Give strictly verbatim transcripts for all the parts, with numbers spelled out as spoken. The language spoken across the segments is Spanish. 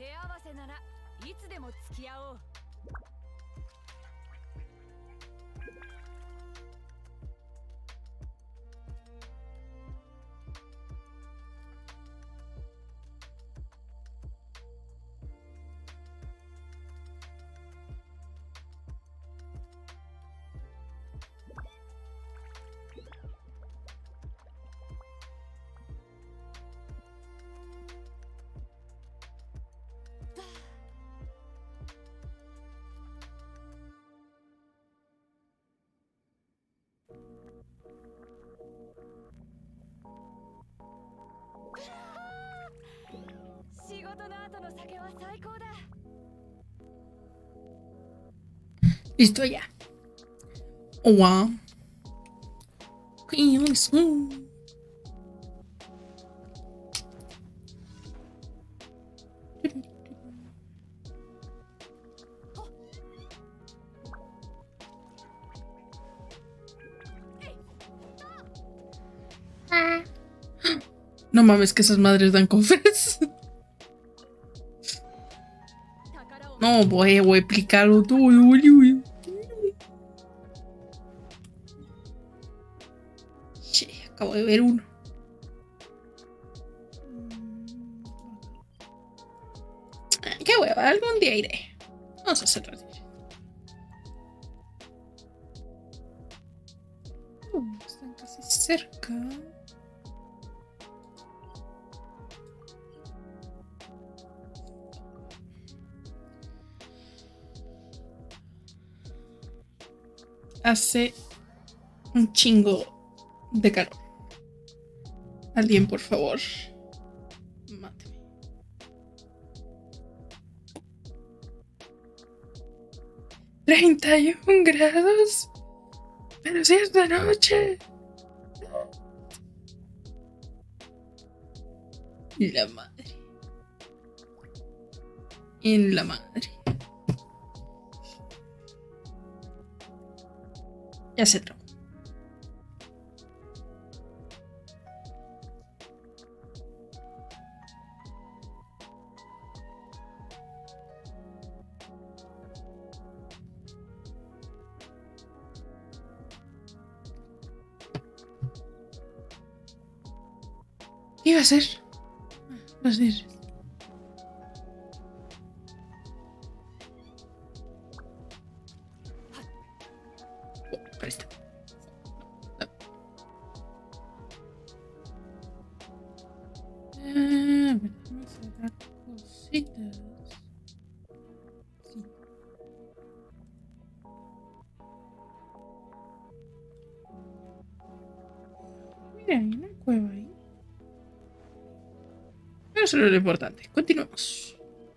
Listo ya. Oh, wow. No mames, que esas madres dan cofres. No, voy, voy a explicarlo todo. Che, acabo de ver uno. Qué hueva, algún día iré. Vamos a hacerlo. Uh, están casi cerca. Hace un chingo de calor. Alguien, por favor, máteme. treinta y un grados. Pero si es de noche. La madre. En la madre. Ya se trabó. ¿Qué iba a hacer? Los dientes. Oh, presta. Ah, vamos a dar cositas. Sí. Mira, hay una cueva ahí. Pero eso no es lo importante. Continuemos.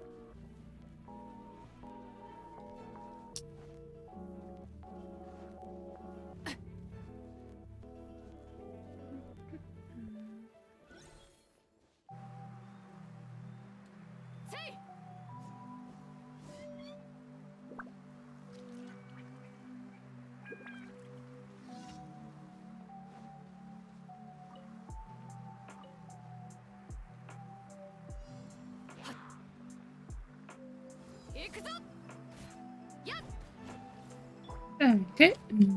¿Qué?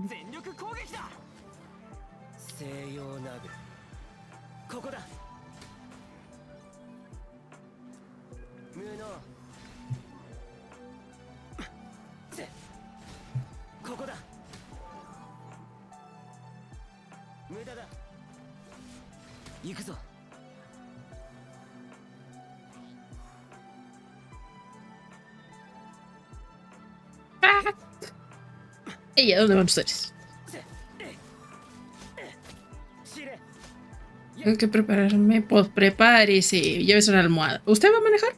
Ella, ¿dónde van ustedes? Tengo que prepararme. Pues prepárese. Llévese una almohada. ¿Usted va a manejar?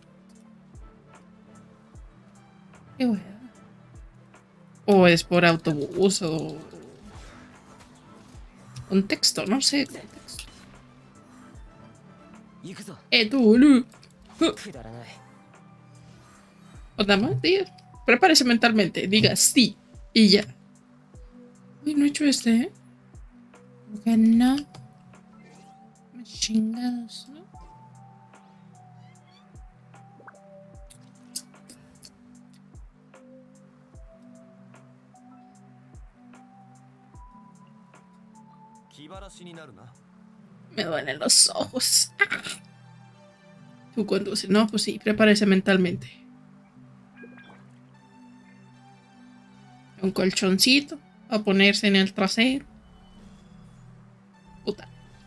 Qué bueno. O es por autobús o... un texto, no sé. Eh, tú, boludo. O nada más, diga. Prepárese mentalmente. Diga sí. Y ya. Uy, no he hecho este, ¿eh? Que no. Chingados, ¿no? Me duelen los ojos. ¡Ah! Tú conduces. No, pues sí, prepárese mentalmente. Un colchoncito a ponerse en el trasero. Puta.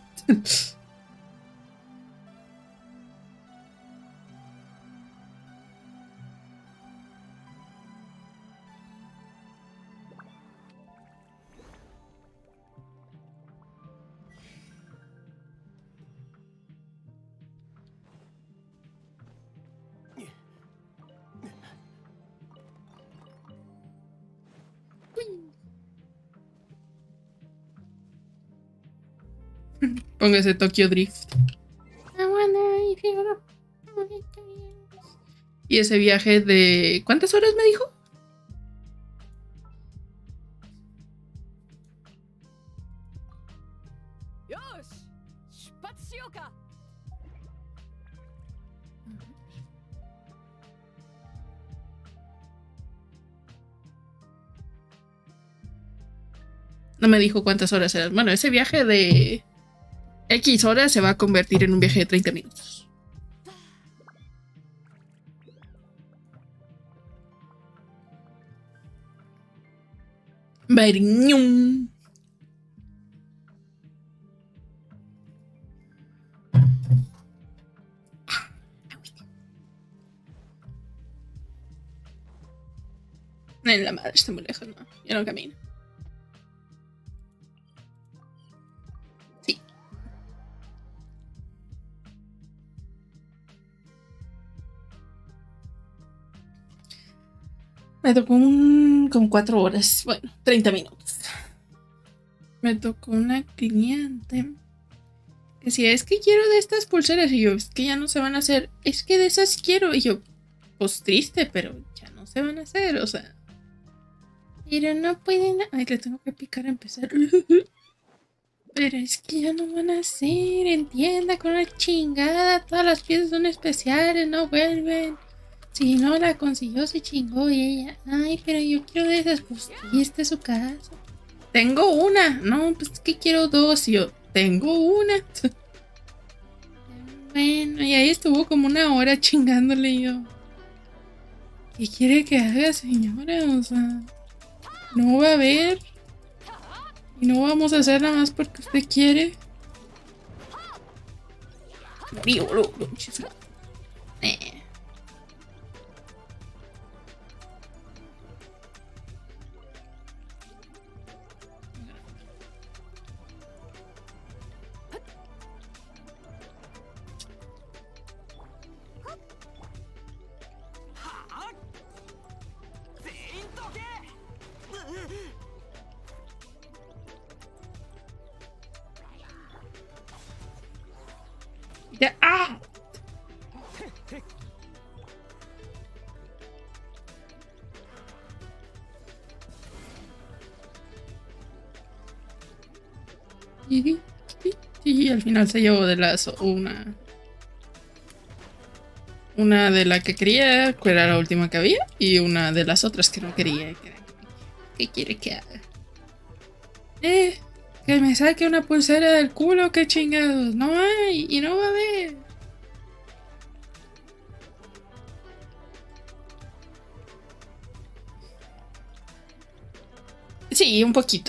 Póngase Tokyo Drift. Y ese viaje de... ¿Cuántas horas me dijo? No me dijo cuántas horas eran. Bueno, ese viaje de X horas se va a convertir en un viaje de treinta minutos. Bariñum. En la madre está muy lejos, no. Ya no camino. Sí. Me tocó un... con cuatro horas. Bueno, treinta minutos. Me tocó una cliente que decía, es que quiero de estas pulseras. Y yo, es que ya no se van a hacer. Es que de esas quiero. Y yo, pues triste, pero ya no se van a hacer, o sea. Pero no pueden... Ay, le tengo que picar a empezar. Pero es que ya no van a hacer. Entienda, con la chingada. Todas las piezas son especiales, no vuelven. Si no la consiguió, se chingó y ella. Ay, pero yo quiero de esas. Pues sí, este es su caso. Tengo una. No, pues es que quiero dos. Y yo, tengo una. Bueno, y ahí estuvo como una hora chingándole y yo. ¿Qué quiere que haga, señora? O sea... No va a haber. Y no vamos a hacer nada más porque usted quiere. Morí, boludo. Eh. Ya. ¡Ah! Y, y al final se llevó de las una. Una de la que quería, que era la última que había, y una de las otras que no quería. ¿Qué quiere que haga? Eh, que me saque una pulsera del culo, qué chingados. No hay, y no va a haber. Sí, un poquito.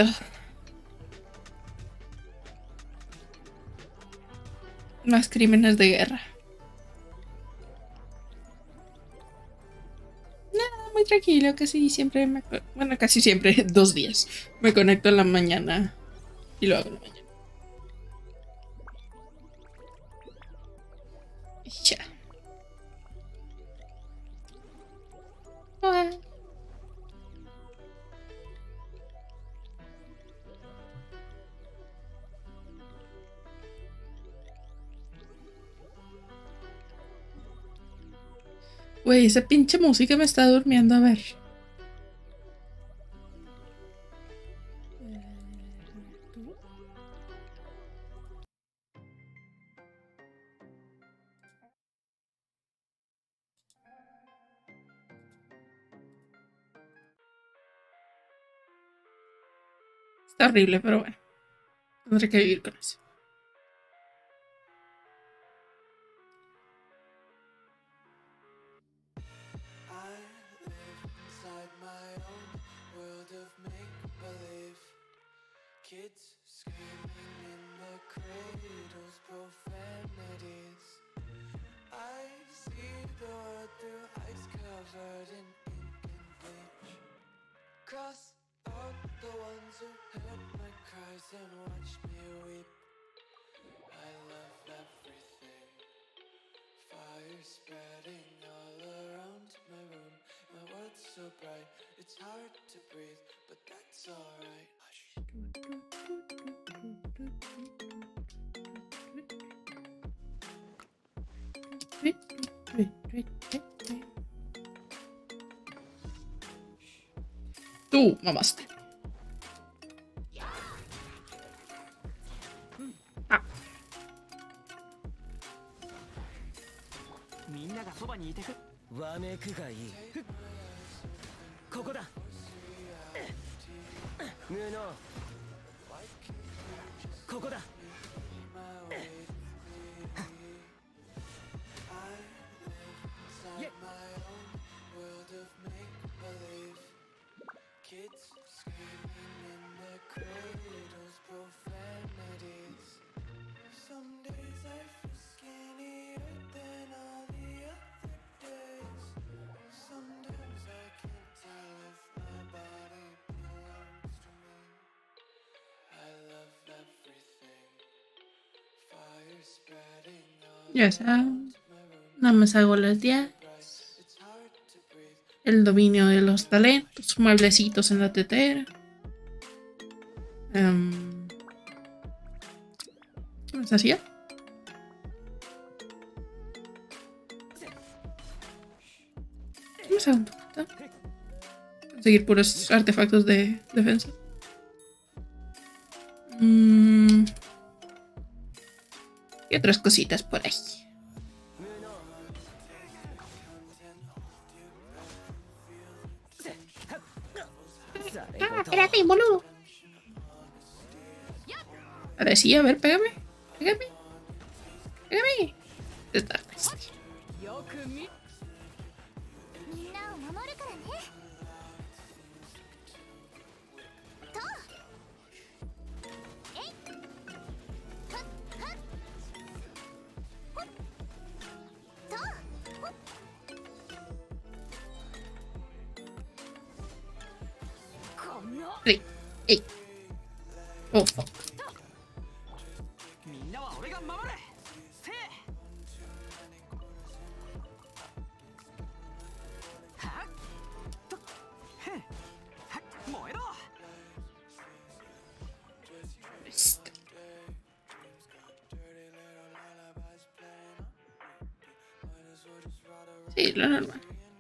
Más crímenes de guerra. Nada, muy tranquilo, casi siempre me... Bueno, casi siempre, dos días. Me conecto en la mañana y lo hago en la mañana. Ya. Ah. Güey, esa pinche música me está durmiendo, a ver. Está horrible, pero bueno. Tendré que vivir con eso. Kids screaming in the cradles, profanities. I see the world through ice covered in ink and bleach. Cross out the ones who heard my cries and watched me weep. I love everything. Fire spreading all around my room. My world's so bright, it's hard to breathe, but that's alright. Hush. Tú mamaste. Ah. みんながそばにいてくわめくがいいここだ無能ここだ Kids screaming in the cradles, profanities. Some days I feel skinnier than all the other days. Sometimes I can't tell if my body belongs to me. I love everything. Fire spreading all Ya sabes. around my room. Nada más hago las diez. It's hard to breathe. El dominio de los talentos. Mueblecitos en la tetera. Um, ¿Qué más hacía? ¿Qué más hago? Conseguir puros artefactos de defensa. Mm. Y otras cositas por ahí. Ah, espérate, boludo. Ahora sí, a ver, pégame. Pégame. Pégame. Está. Hey, hey. Oh, fuck. みんなは俺が守れせーはっとへんはっ燃えろ Sí, lo normal.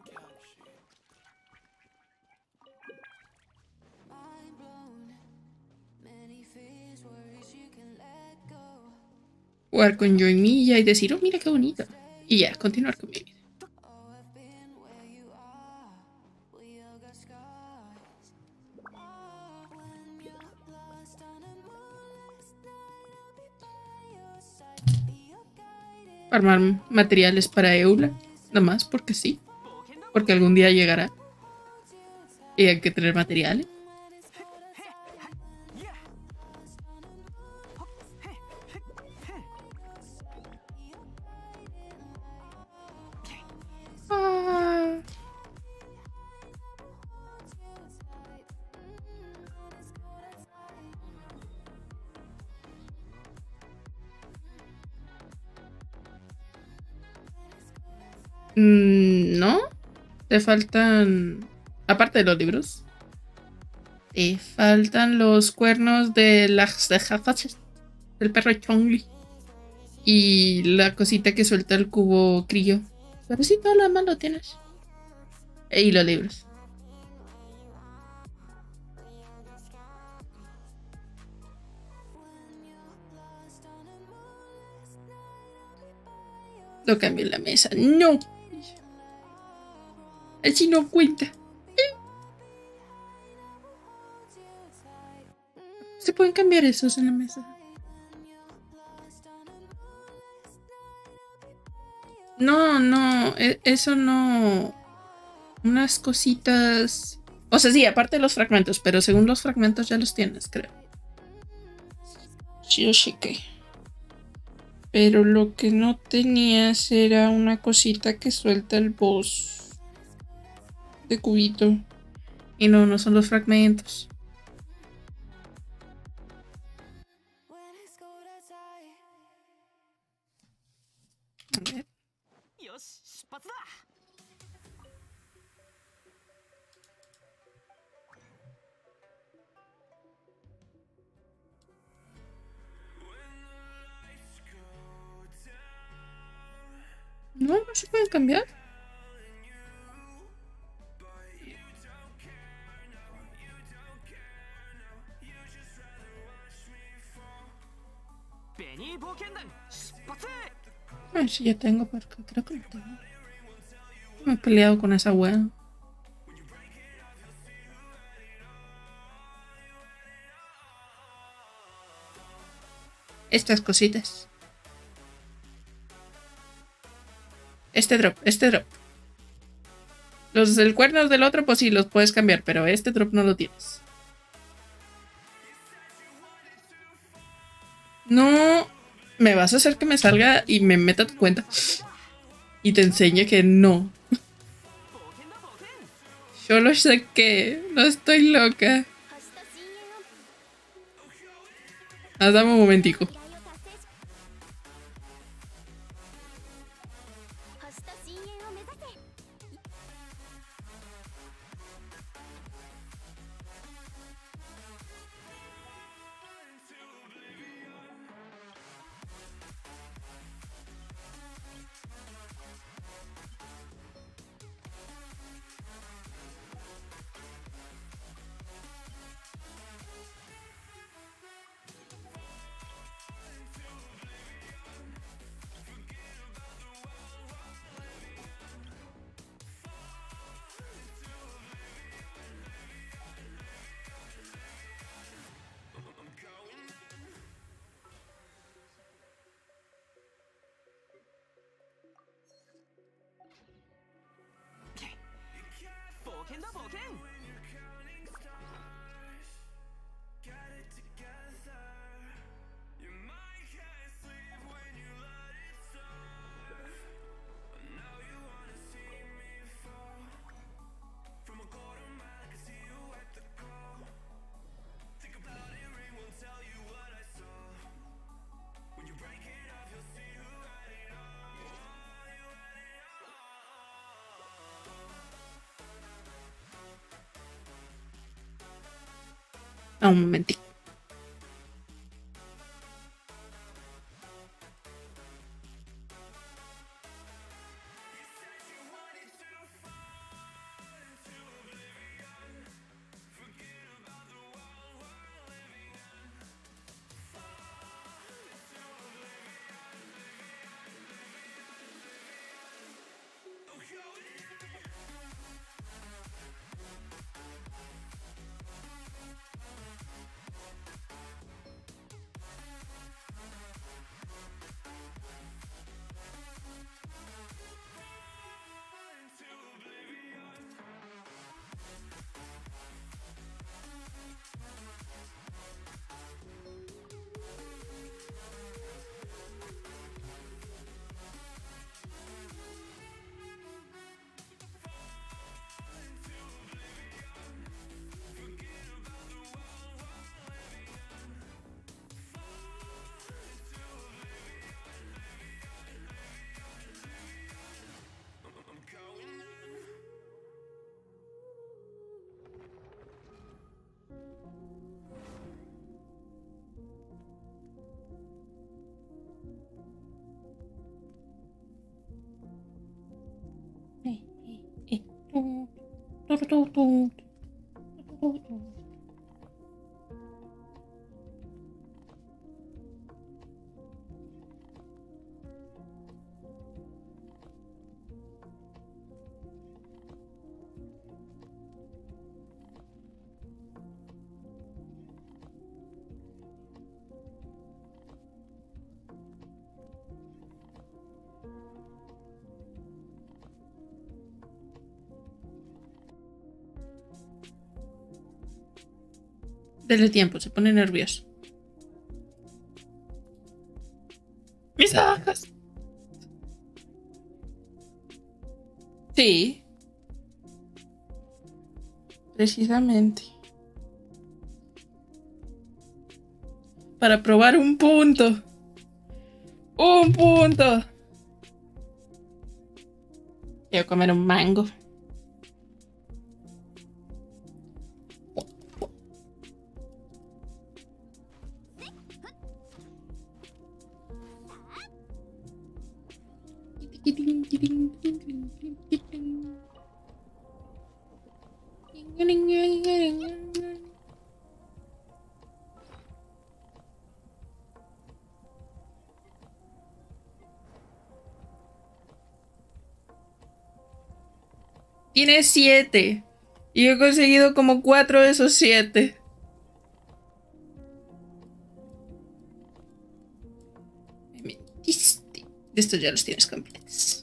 Jugar con yo y Milla y decir, oh, mira qué bonito. Y ya, continuar con mi vida. Armar materiales para Eula. Nada más porque sí. Porque algún día llegará. Y hay que tener materiales. Ah. Mm, ¿no? Te faltan... Aparte de los libros. Te faltan los cuernos de las cejas del perro Chongli. Y la cosita que suelta el cubo Crillo. Pero sí, todo lo demás lo tienes. Y los libros. Lo cambio en la mesa. ¡No! Así no cuenta. Se pueden cambiar esos en la mesa. No, no, e- eso no. Unas cositas. O sea, sí, aparte de los fragmentos, pero según los fragmentos ya los tienes, creo. Sí, yo chequé. Pero lo que no tenías era una cosita que suelta el boss de cubito. Y no, no son los fragmentos. A ver. よし出発だ。 No, no se pueden cambiar. Ay, sí, ya tengo, pero creo que no tengo. Me he peleado con esa wea. Estas cositas. Este drop, este drop. Los del cuerno del otro, pues sí, los puedes cambiar, pero este drop no lo tienes. No, me vas a hacer que me salga y me meta a tu cuenta. Y te enseñe que no. Yo lo sé que no estoy loca. Ah, dame un momentico. Ah, un momentito. Dele tiempo, se pone nervioso. Mis ojos. Sí. Precisamente. Para probar un punto. Un punto. Quiero comer un mango. Tiene siete. Y yo he conseguido como cuatro de esos siete. Me mentiste. Estos ya los tienes completos.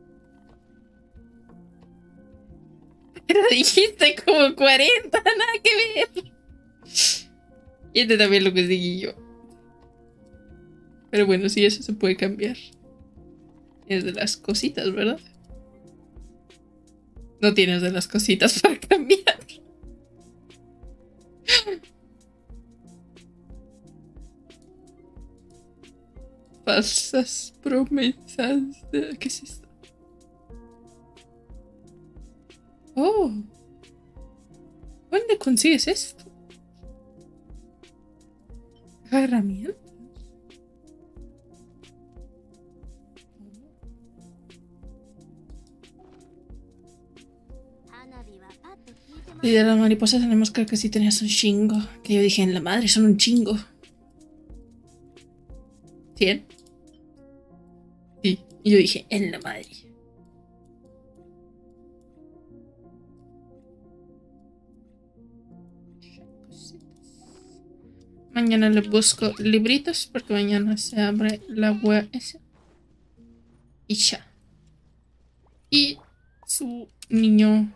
Pero dijiste como cuarenta, nada que ver. Y este también lo conseguí yo. Pero bueno, sí, eso se puede cambiar. Es de las cositas, ¿verdad? No tienes de las cositas para cambiar. Falsas promesas. ¿Qué es esto? Oh. ¿Dónde consigues esto? Herramientas. Y de las mariposas tenemos, creo que sí tenías un chingo. Que yo dije, en la madre, son un chingo. ¿cien? Sí. Y yo dije, en la madre. Mañana le busco libritos porque mañana se abre la web esa. Y ya. Y su niño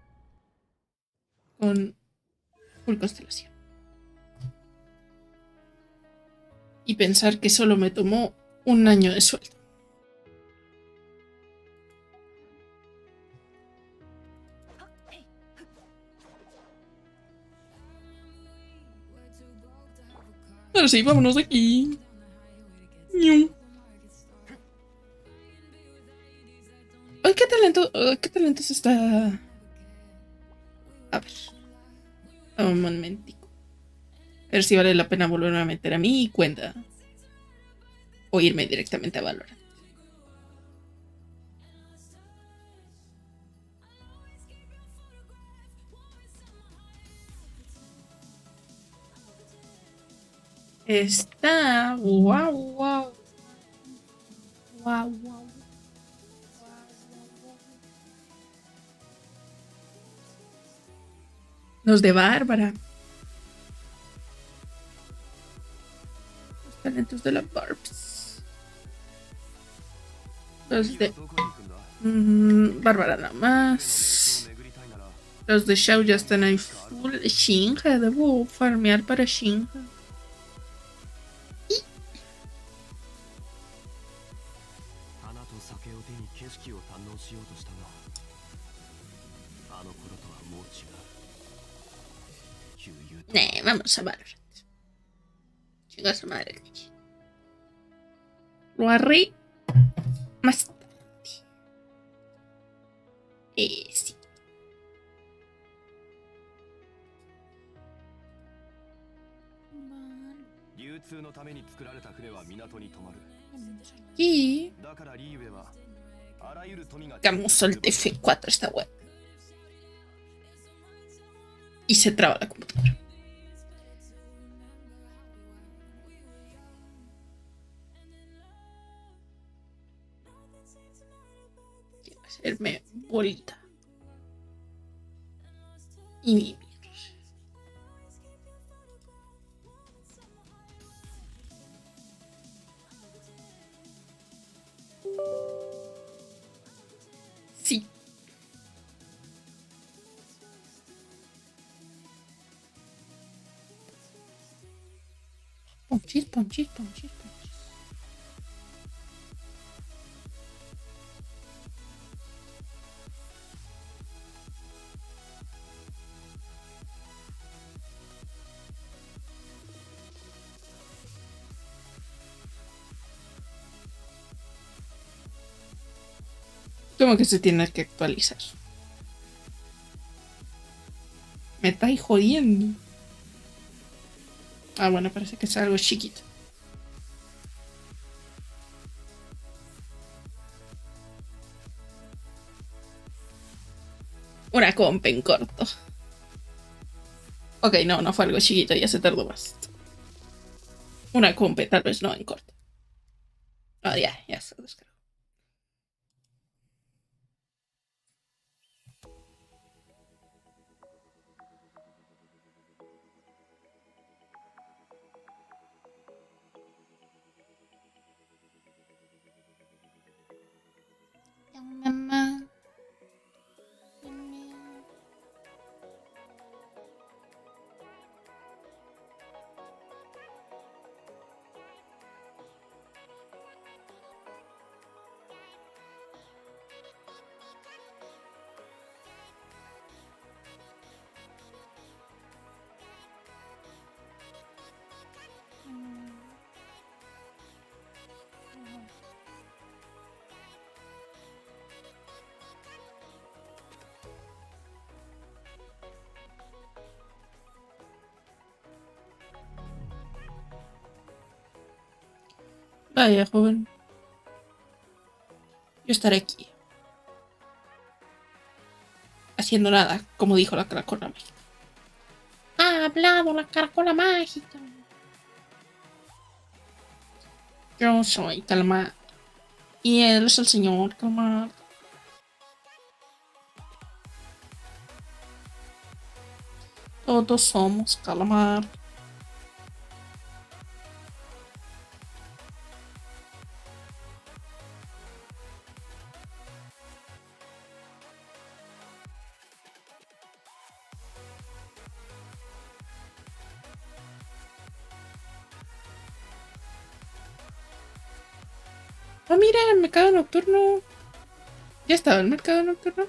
con full constelación. Y pensar que solo me tomó un año de sueldo. Ahora sí, vámonos de aquí. Ay, qué talento, qué talentos está. A ver. Un momentico. A ver si vale la pena volverme a meter a mi cuenta. O irme directamente a Valorant. Está. Wow, wow. Wow, wow. Los de Bárbara. Los talentos de la Barbs. Los de mmm, Bárbara nada más. Los de Xiao ya están ahí full. Shinja, debo farmear para Shinja. Y... Nah, vamos a Valorant. Chinga su madre. Lo haré más tarde. Eh, sí. Y Camus el T F cuatro esta web. Y se traba la computadora. Quiero hacerme bolita. Y vivir. Sí. Ponchis, ponchis, ponchis, ponchis. Como que se tiene que actualizar. Me estáis jodiendo. Ah, bueno, parece que es algo chiquito. Una compa en corto. Ok, no, no fue algo chiquito, ya se tardó más. Una compa, tal vez no en corto. Ah, ya, ya se descargó. Mamá. Vaya, joven. Yo estaré aquí. Haciendo nada, como dijo la caracola mágica. Ha hablado la caracola mágica. Yo soy Calmar. Y él es el señor Calmar. Todos somos Calamar. Oh, mira, el mercado nocturno. ¿Ya estaba el mercado nocturno?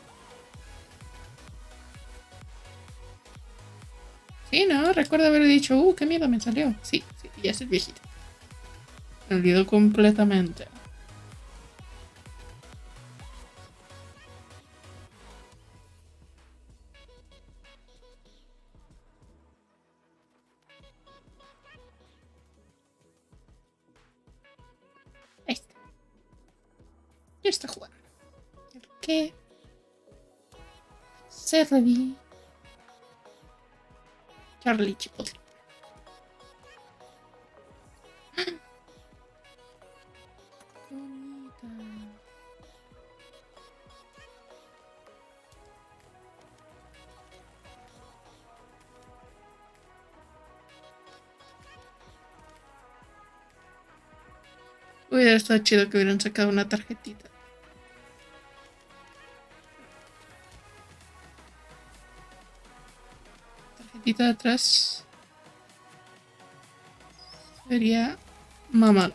Sí, no, recuerdo haber dicho, uh, qué miedo me salió. Sí, sí, ya es el viejito. Me olvidó completamente. Ahí está. Ya está jugando. ¿Qué? Se reví. Charlie Chipotle. Qué bonita. Hubiera estado chido que hubieran sacado una tarjetita. Tarjetita de atrás. Sería mamá.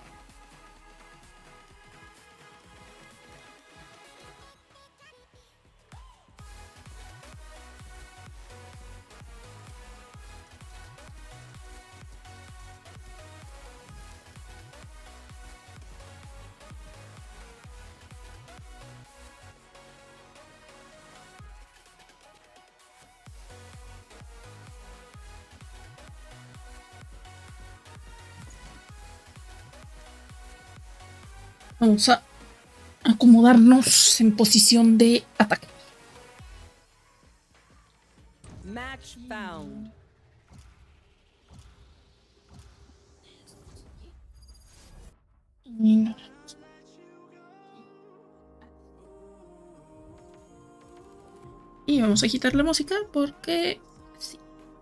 Vamos a acomodarnos en posición de ataque. Match found. Y vamos a quitar la música porque sí.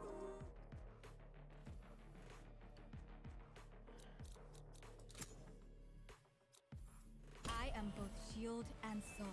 I am both shield and sword.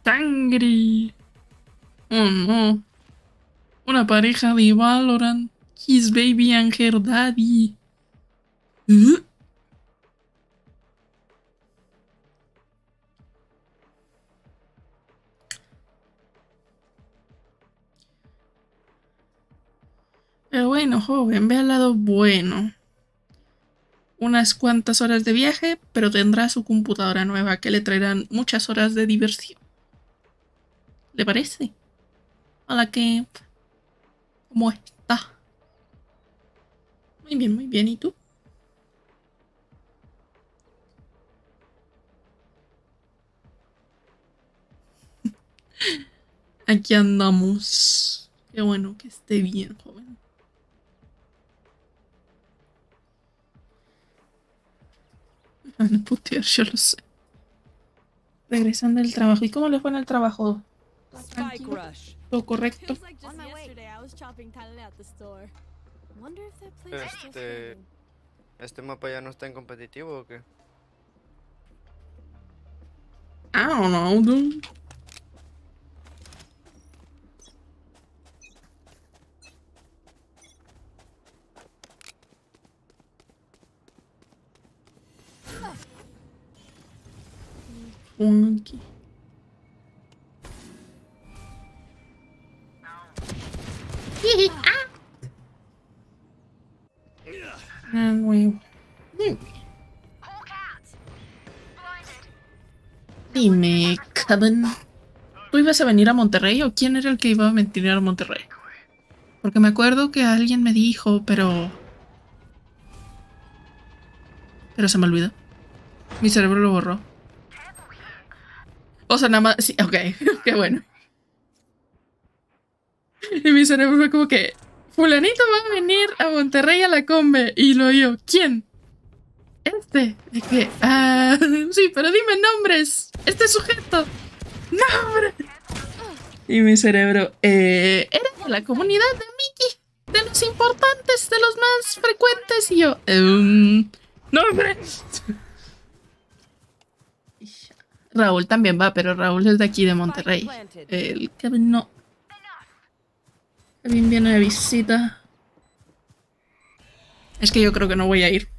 sangre. Oh no. Una pareja de Valorant. His baby and her daddy. ¿Eh? Pero bueno, joven, ve al lado bueno. Unas cuantas horas de viaje, pero tendrá su computadora nueva que le traerán muchas horas de diversión. ¿Le parece? Hola, Kemp. ¿Cómo está? Muy bien, muy bien. ¿Y tú? Aquí andamos. Qué bueno que esté bien, joven. Me van a putear, yo lo sé. Regresando del trabajo. ¿Y cómo le fue en el trabajo? Spike rush. ¿Todo correcto? Feels like just On my way. yesterday I was chopping talent at the store. Wonder if that place is still Este, standing. ¿Este mapa ya no está en competitivo o qué? I don't know, dude. Funky. Ah, huevo. Dime, Kevin, ¿tú ibas a venir a Monterrey o quién era el que iba a venir a Monterrey? Porque me acuerdo que alguien me dijo, pero... Pero se me olvidó. Mi cerebro lo borró. O sea, nada más... Sí, ok, qué bueno. Y mi cerebro fue como que... Fulanito va a venir a Monterrey a la Combe. Y lo yo, ¿quién? Este. De que... Ah, sí, pero dime nombres. Este sujeto. ¡Nombre! Y mi cerebro... Eh, era de la comunidad de Mickey. De los importantes, de los más frecuentes. Y yo... Um, ¡Nombres! Raúl también va, pero Raúl es de aquí, de Monterrey. El Kevin no. Kevin viene de visita. Es que yo creo que no voy a ir.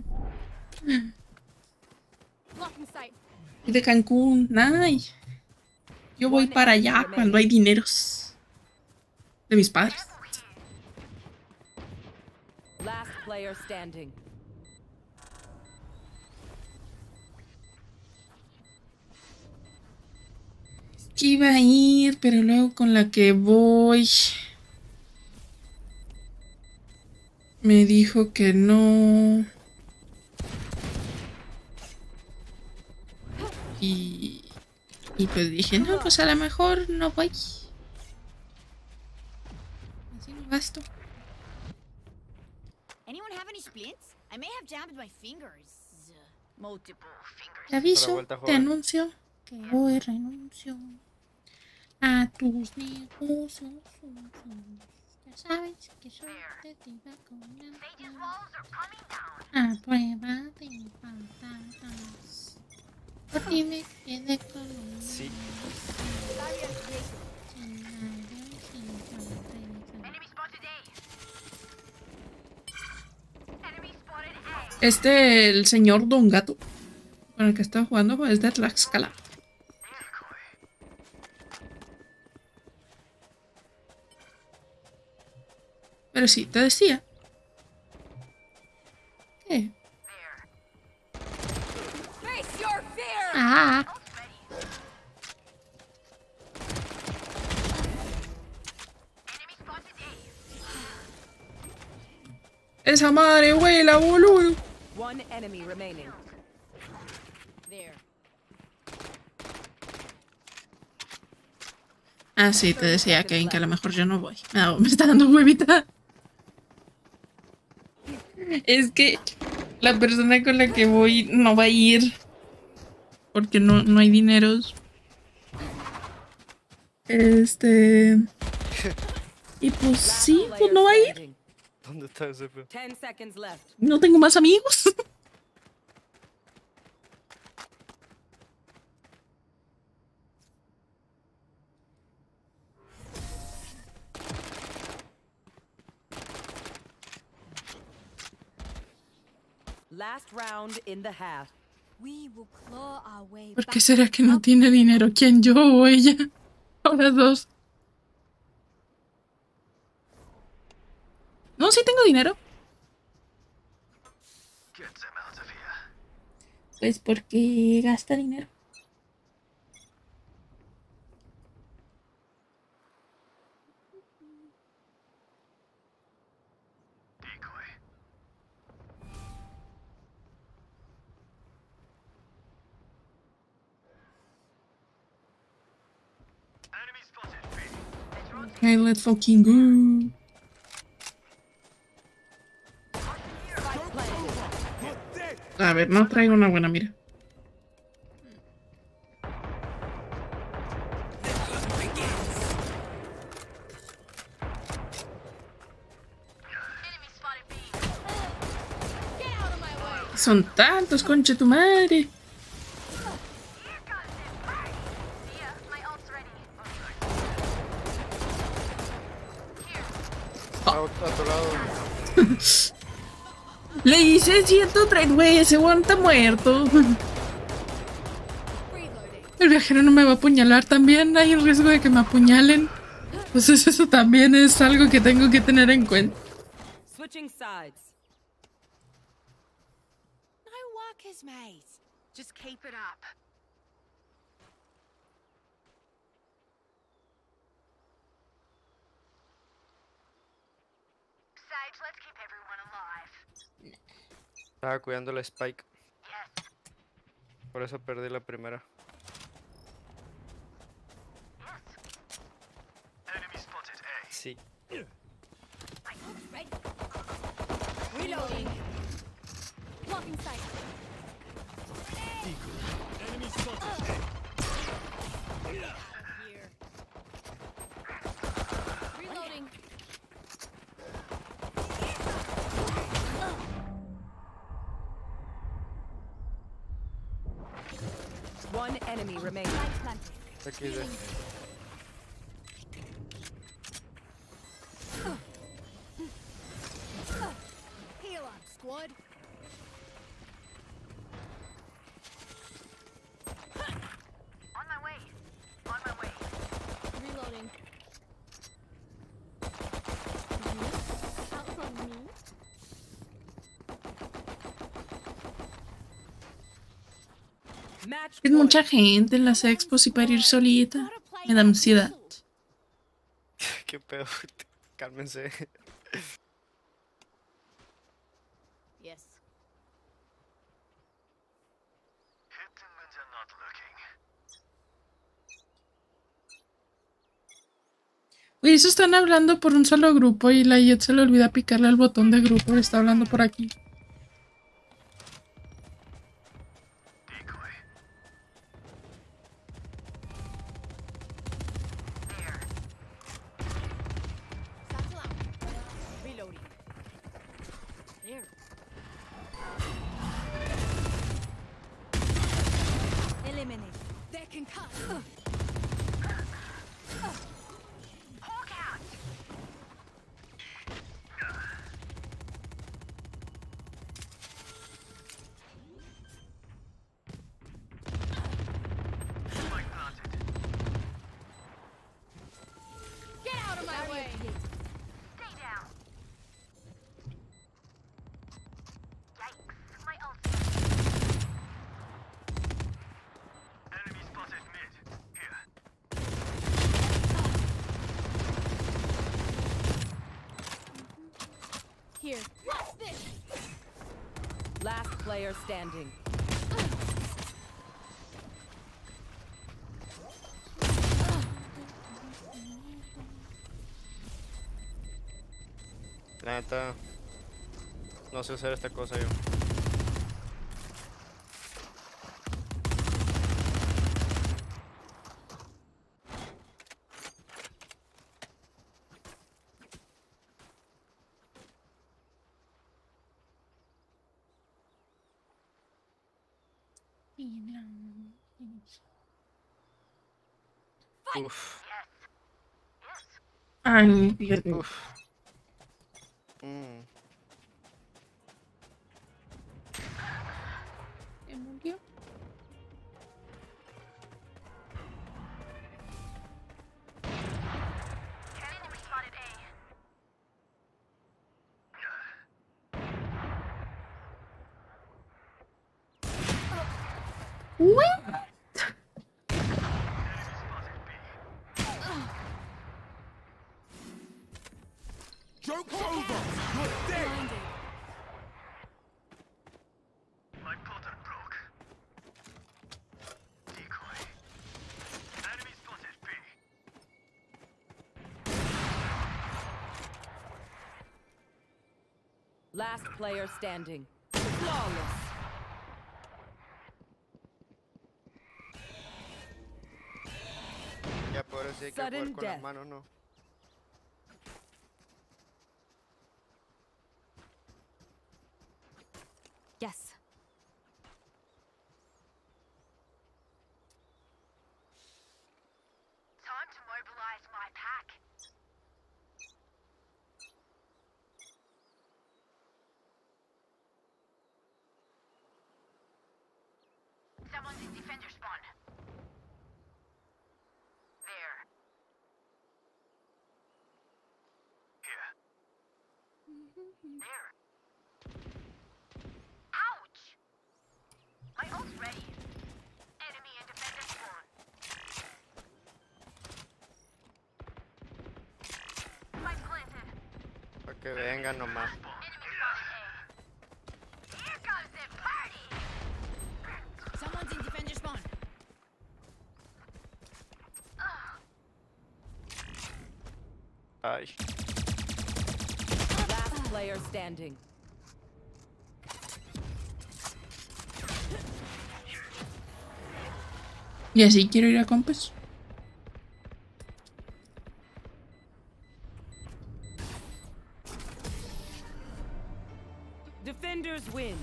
Blocking sight. Y de Cancún, ay. Yo voy para allá cuando hay dineros. De mis padres. Last player standing. Que iba a ir, pero luego con la que voy me dijo que no. Y, y pues dije, no, pues a lo mejor no voy. Así no gasto. Anyone have any splints? I may have jammed my fingers. Multiple fingers. Te aviso, vuelta, te joven. anuncio que hoy renuncio a tus negocios. Ya sabes que soy de ti vacunada. A prueba de patatas. Por ti me quedé con un... Sí. Este, el señor Don Gato, con el que estaba jugando, pues, es de Tlaxcala. Pero sí, te decía. ¿Qué? Face your fear. Ah. Esa madre vuela, boludo. One enemy remaining. There. Ah, sí, te decía, Kevin, que a lo mejor yo no voy. No, me está dando huevita. Es que la persona con la que voy no va a ir. Porque no, no hay dineros. Este... Y pues sí, pues no va a ir. ¿Dónde está ese pe? Ten seconds left. No tengo más amigos. Last round in the half. We will claw our way ¿Por qué back será que no up. tiene dinero? ¿Quién, yo o ella? Ahora dos. No, sí tengo dinero. Pues porque gasta dinero. Okay, let's fucking go. A ver, no traigo una buena mira. Son tantos, concha tu madre. A, a tu lado. Le hice ciento treinta, güey, ese weón está muerto. El viajero no me va a apuñalar también. Hay el riesgo de que me apuñalen. Entonces eso también es algo que tengo que tener en cuenta. Switching sides. No workers, mate. Just keep it up. Sage, let's keep everyone alive. Estaba cuidando la Spike. Por eso perdí la primera. Sí. Reloading. Blocking sight. Here. Reloading. One enemy remaining. Light planted. Aquí de. Heal up, squad. On my way. On my way. Reloading. Out from me. Match Es point. mucha gente en las expos y para ir solita me da ansiedad. Qué pedo. Cálmense. Yes. Oye, eso están hablando por un solo grupo y la Jet se le olvida picarle al botón de grupo. Está hablando por aquí. Satchel out. Reloading. There. Eliminate. They can cut. Hawk out. Get out of my way. Stay down. Yikes. My ult. Here. What's this? Last player standing. La neta. No sé hacer esta cosa yo. Uf. Ay, Dios mío. Uf. Mm. What? Joke's over! You're dead! Blinded. My portal broke. Decoy. Enemy spotted B. Last player standing. Flawless. Ya por eso hay que Sudden jugar con las death. manos, ¿no? Yes. Time to mobilize my pack. Someone's in defender spawn. There. Here. There. Ouch! My ult's ready. Enemy in defender spawn. Spike planted. Para que vengan nomás. Enemy spotted A. Here comes the party! Someone's in defender spawn. Ay. Last player standing. Y así quiero ir a compas. Defenders win.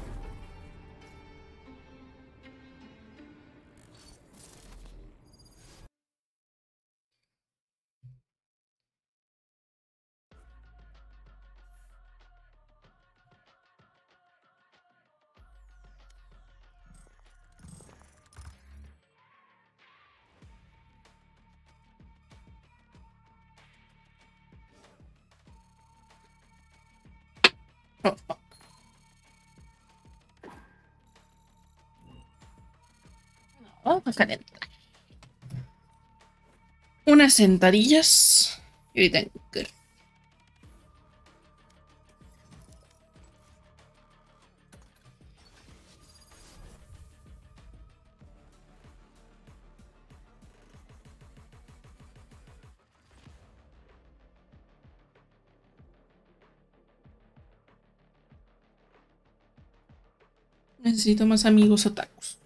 Oh, fuck. Vamos a calentar. Unas sentadillas. Y ahorita en curl. Necesito más amigos otakus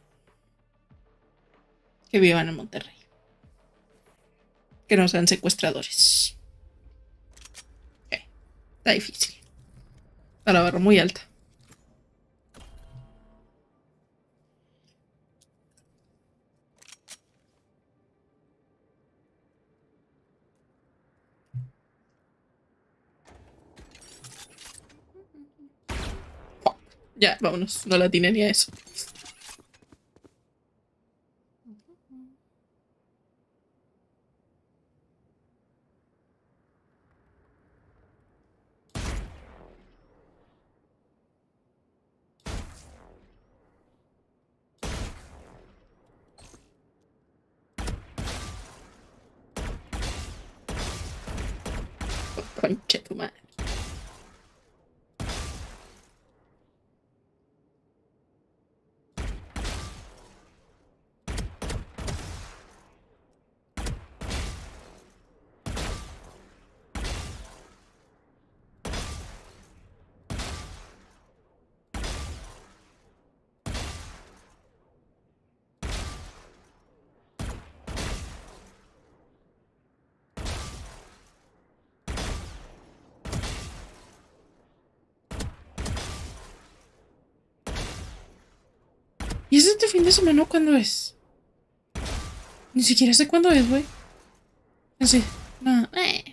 que vivan en Monterrey, que no sean secuestradores. Ok, está difícil. Está la barra muy alta. Ya, vámonos. No la tiene ni a eso. Concha tu madre. ¿Y es este fin de semana o cuándo es? Ni siquiera sé cuándo es, güey. Así, no, eh.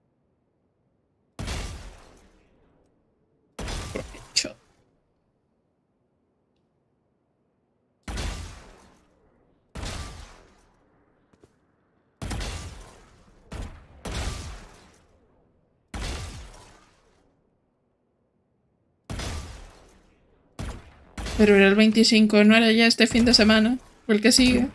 Provecho. Pero era el veinticinco, no era ya este fin de semana. O el que sigue.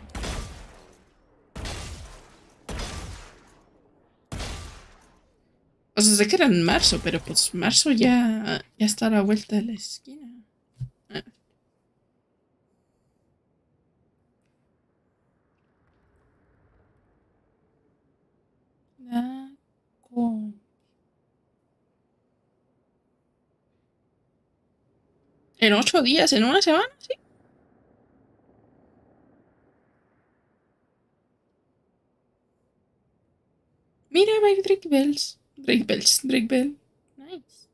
O sea, sé que era en marzo, pero pues marzo ya, ya está a la vuelta de la esquina. Ah. La com- ¿En ocho días? ¿En una semana? Sí. Mira, va a ir Drake Bells. Drake Bells, Drake Bell. Nice.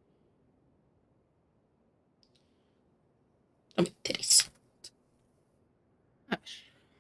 No me interesa. A ver.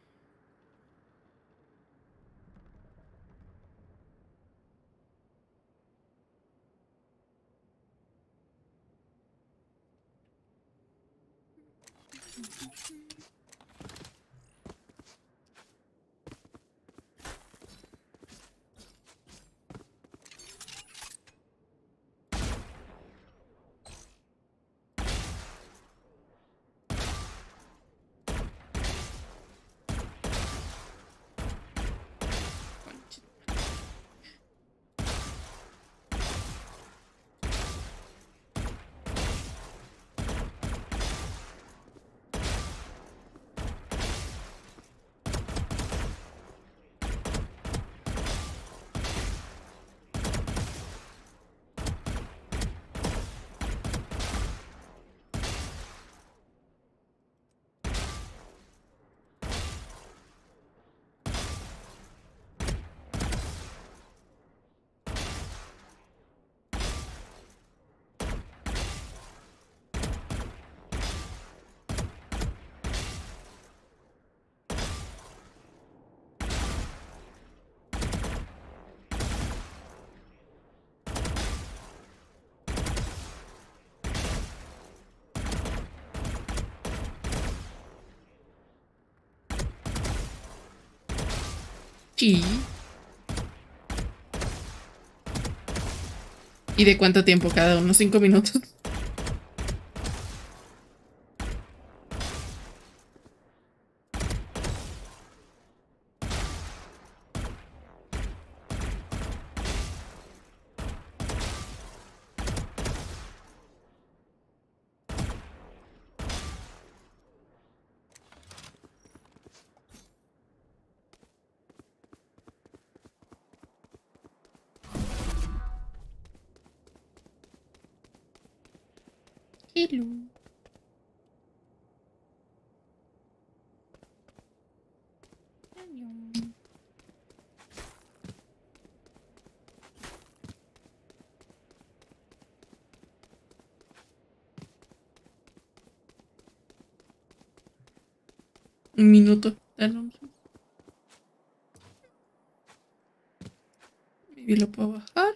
Sí. ¿Y de cuánto tiempo cada uno? ¿Cinco minutos? Hello. Un minuto. Y lo puedo bajar.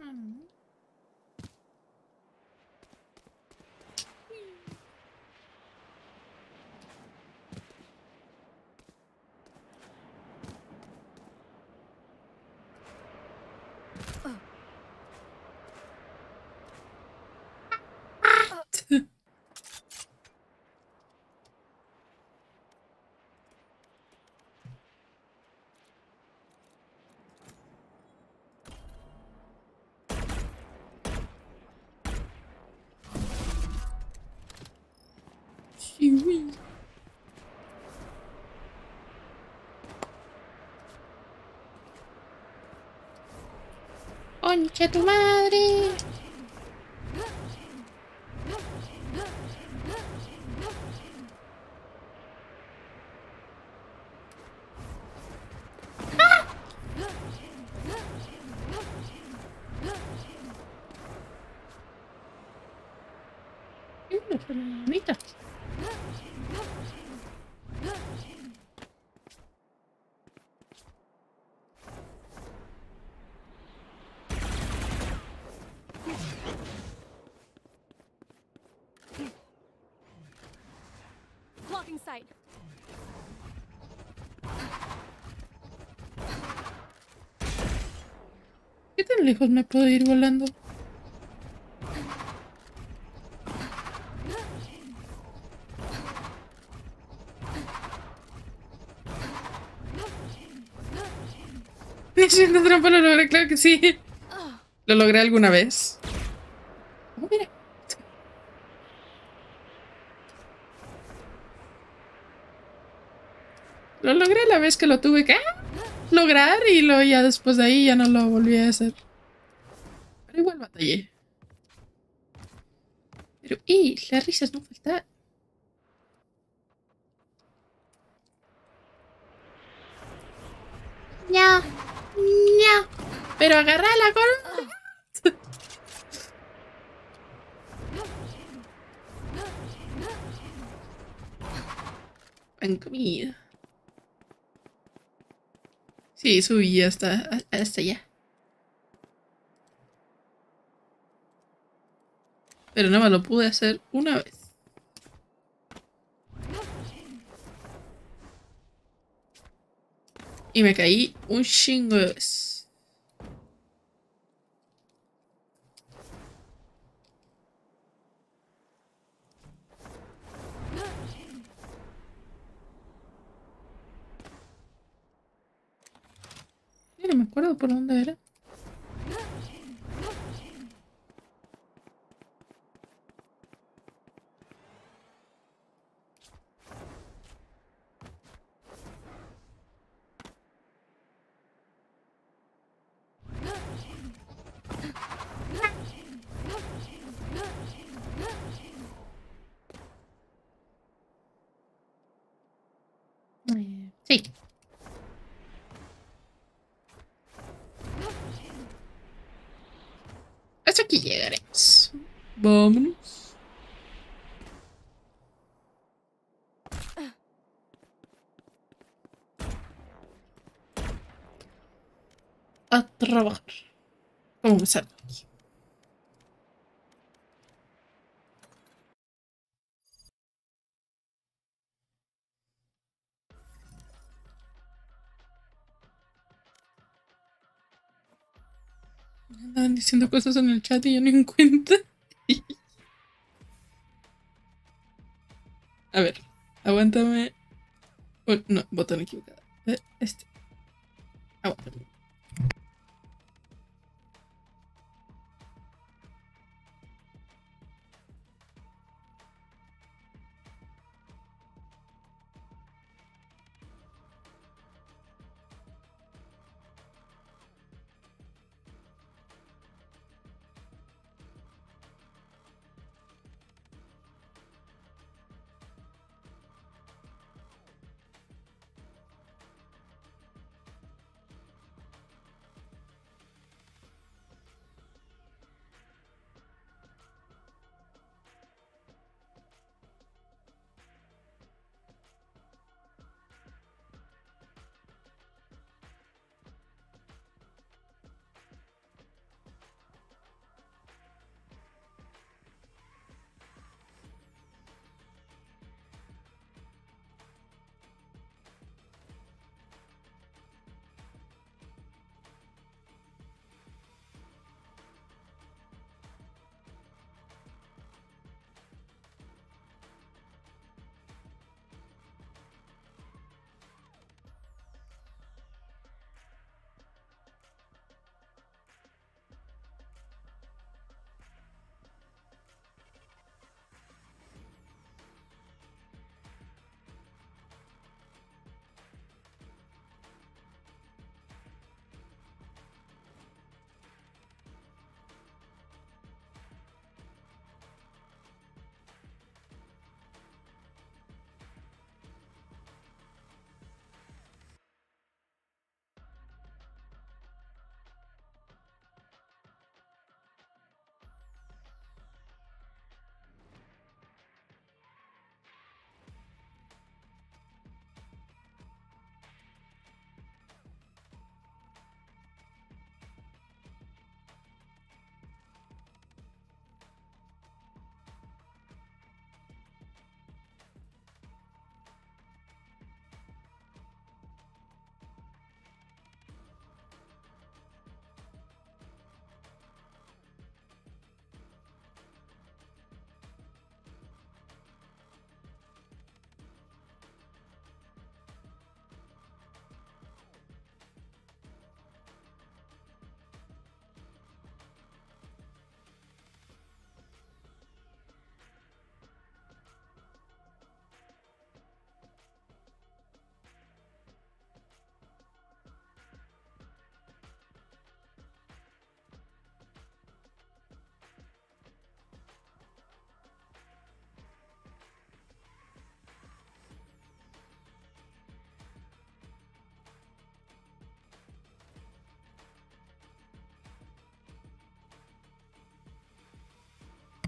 Sí, güey. ¡Concha tu madre! Mira, fue la bonita. Blocking sight. ¿Qué tan lejos me puedo ir volando? Haciendo trampa lo logré, claro que sí. Lo logré alguna vez. Oh, mira. Lo logré la vez que lo tuve que lograr y lo ya después de ahí ya no lo volví a hacer. Pero igual batallé. Pero, ¡y! Las risas no faltan. No, no. Pero agarra la corona. Pan comida. Sí, subí hasta, hasta allá. Pero nada más lo pude hacer una vez. Y me caí un chingo de veces. Ya no me acuerdo por dónde era. Eh, Sí. Hasta aquí llegaremos. Vámonos. A trabajar. ¿Cómo me salgo aquí? Andaban diciendo cosas en el chat y yo ni en cuenta. A ver, aguántame. Oh, no, botón equivocado. Eh, Este. Aguántame.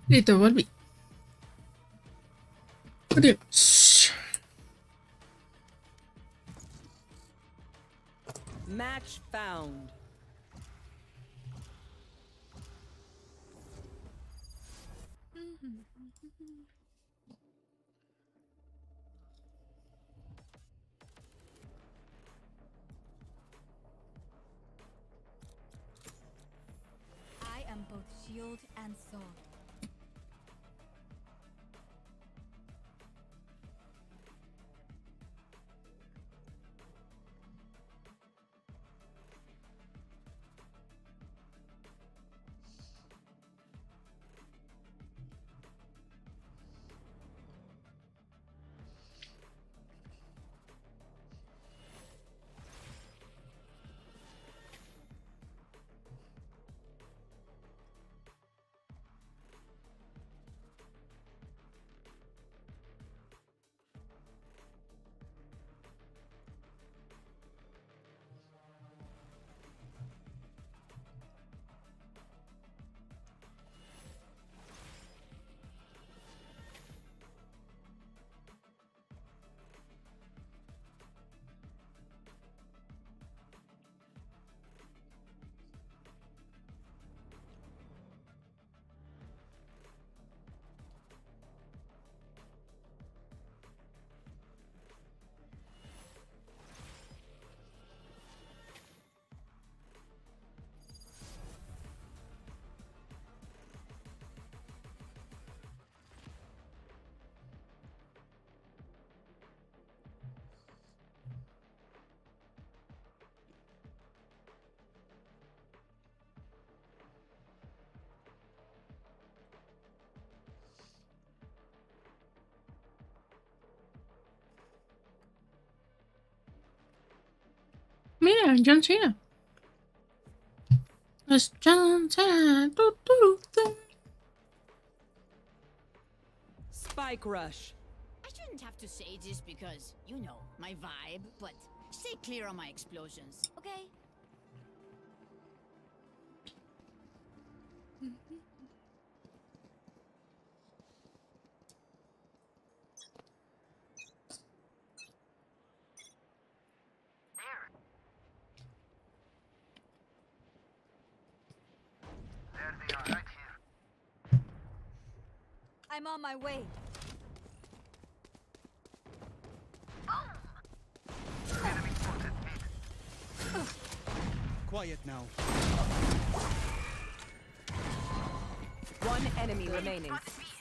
Listo, volví. Adiós. Match found. I am both shield and sword. Mira, John Cena. Es John Cena. Tu, tu, tu. Spike rush. I shouldn't have to say this because, you know, my vibe, but stay clear on my explosions, okay? There they are, right here. I'm on my way. Enemy spotted mid. Quiet now. One enemy remaining.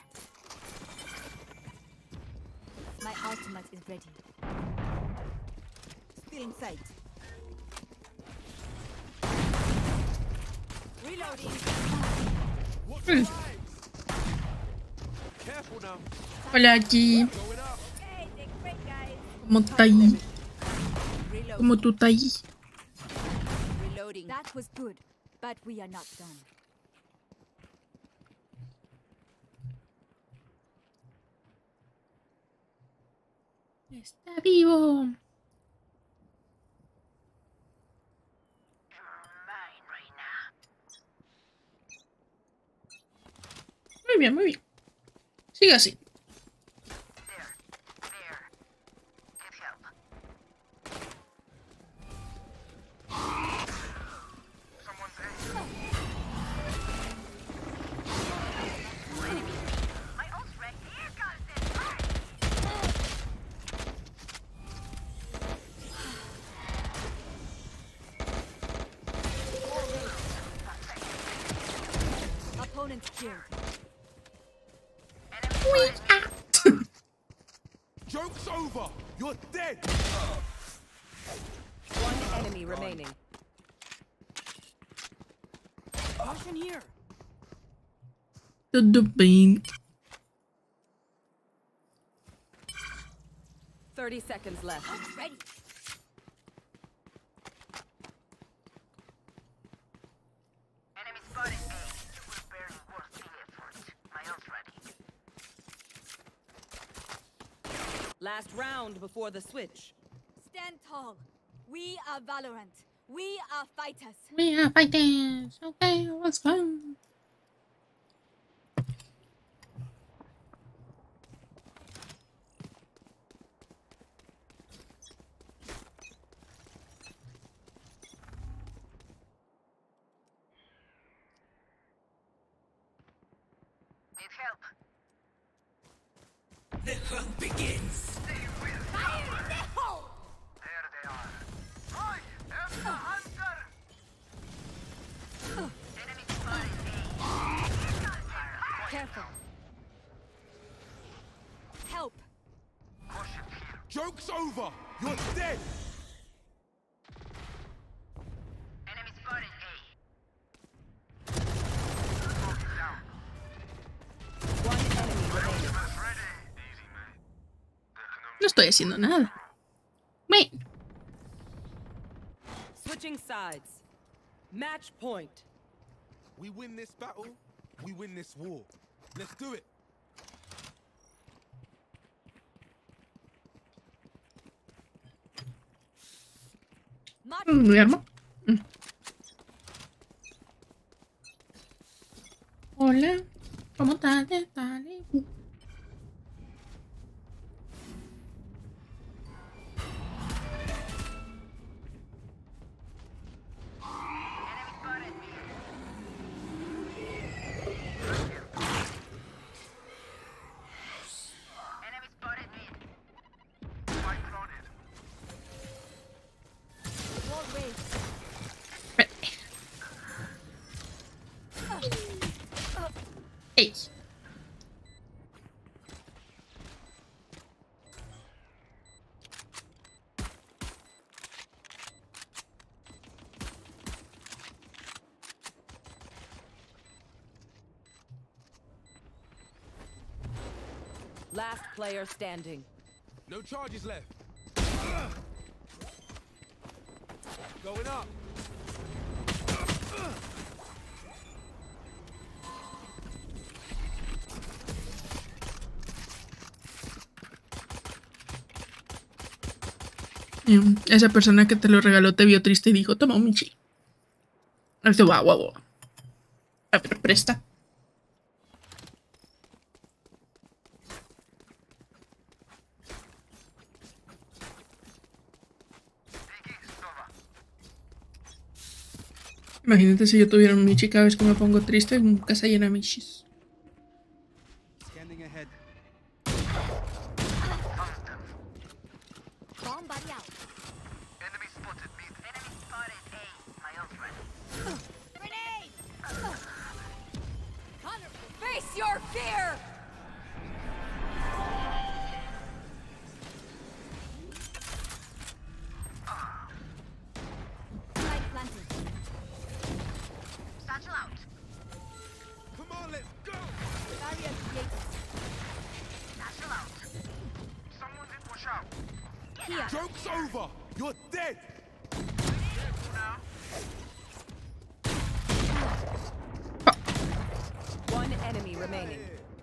My ultimate is ready. Still in sight. Reloading. Careful now. Hola, aquí. Going up. Hey, they're great guys. ¿Cómo está ahí? Reload. ¿Cómo tú estás ahí? Reloading. That was good, but we are not done. Está vivo. Mine right now. Muy bien, muy bien. Sigue así. There. There. Get help. Someone's there. My ult's ready. Here comes it. Opponent killed. Joke's over. You're dead. One enemy remaining. Caution here. Tudo bem. Thirty seconds left. Ready. Enemy spotted A. We're barely worth the effort. My ult's ready. Last round before the switch. Stand tall. We are Valorant. We are fighters. We are fighters. Okay, let's go. Need help. The hunt begins. Fire in the hole! There they are. I am the hunter! Enemy spotted A. Careful. Help. Caution here. Joke's over! You're dead! Enemy spotted A. Down. One enemy remaining. Ready. Easy, man. No estoy haciendo nada. Wait. Switching sides. Match point. We win this battle, we win this war. Let's do it. Not Mi arma. Mm. Hola. ¿Cómo estás? Dale. Uh. Enemy spotted me. Enemy spotted me. Spike loaded. won't wait. Hey. Last player standing. No charges left. Going up. Mm, Esa persona que te lo regaló te vio triste y dijo, toma un michi. Este guau, guau, guau. A ver, presta. Imagínate si yo tuviera un michi cada vez que me pongo triste en casa llena de michis. Scanning ahead. Bomb buddy out. Enemy spotted me. Enemy spotted A. My ult ready. Grenade! Connor, face your fear! Light planted. Satchel out. Come on, let's go. Barrier created. Satchel out. Someone did push out. Here. Joke's over. You're dead. Careful now. One enemy remaining.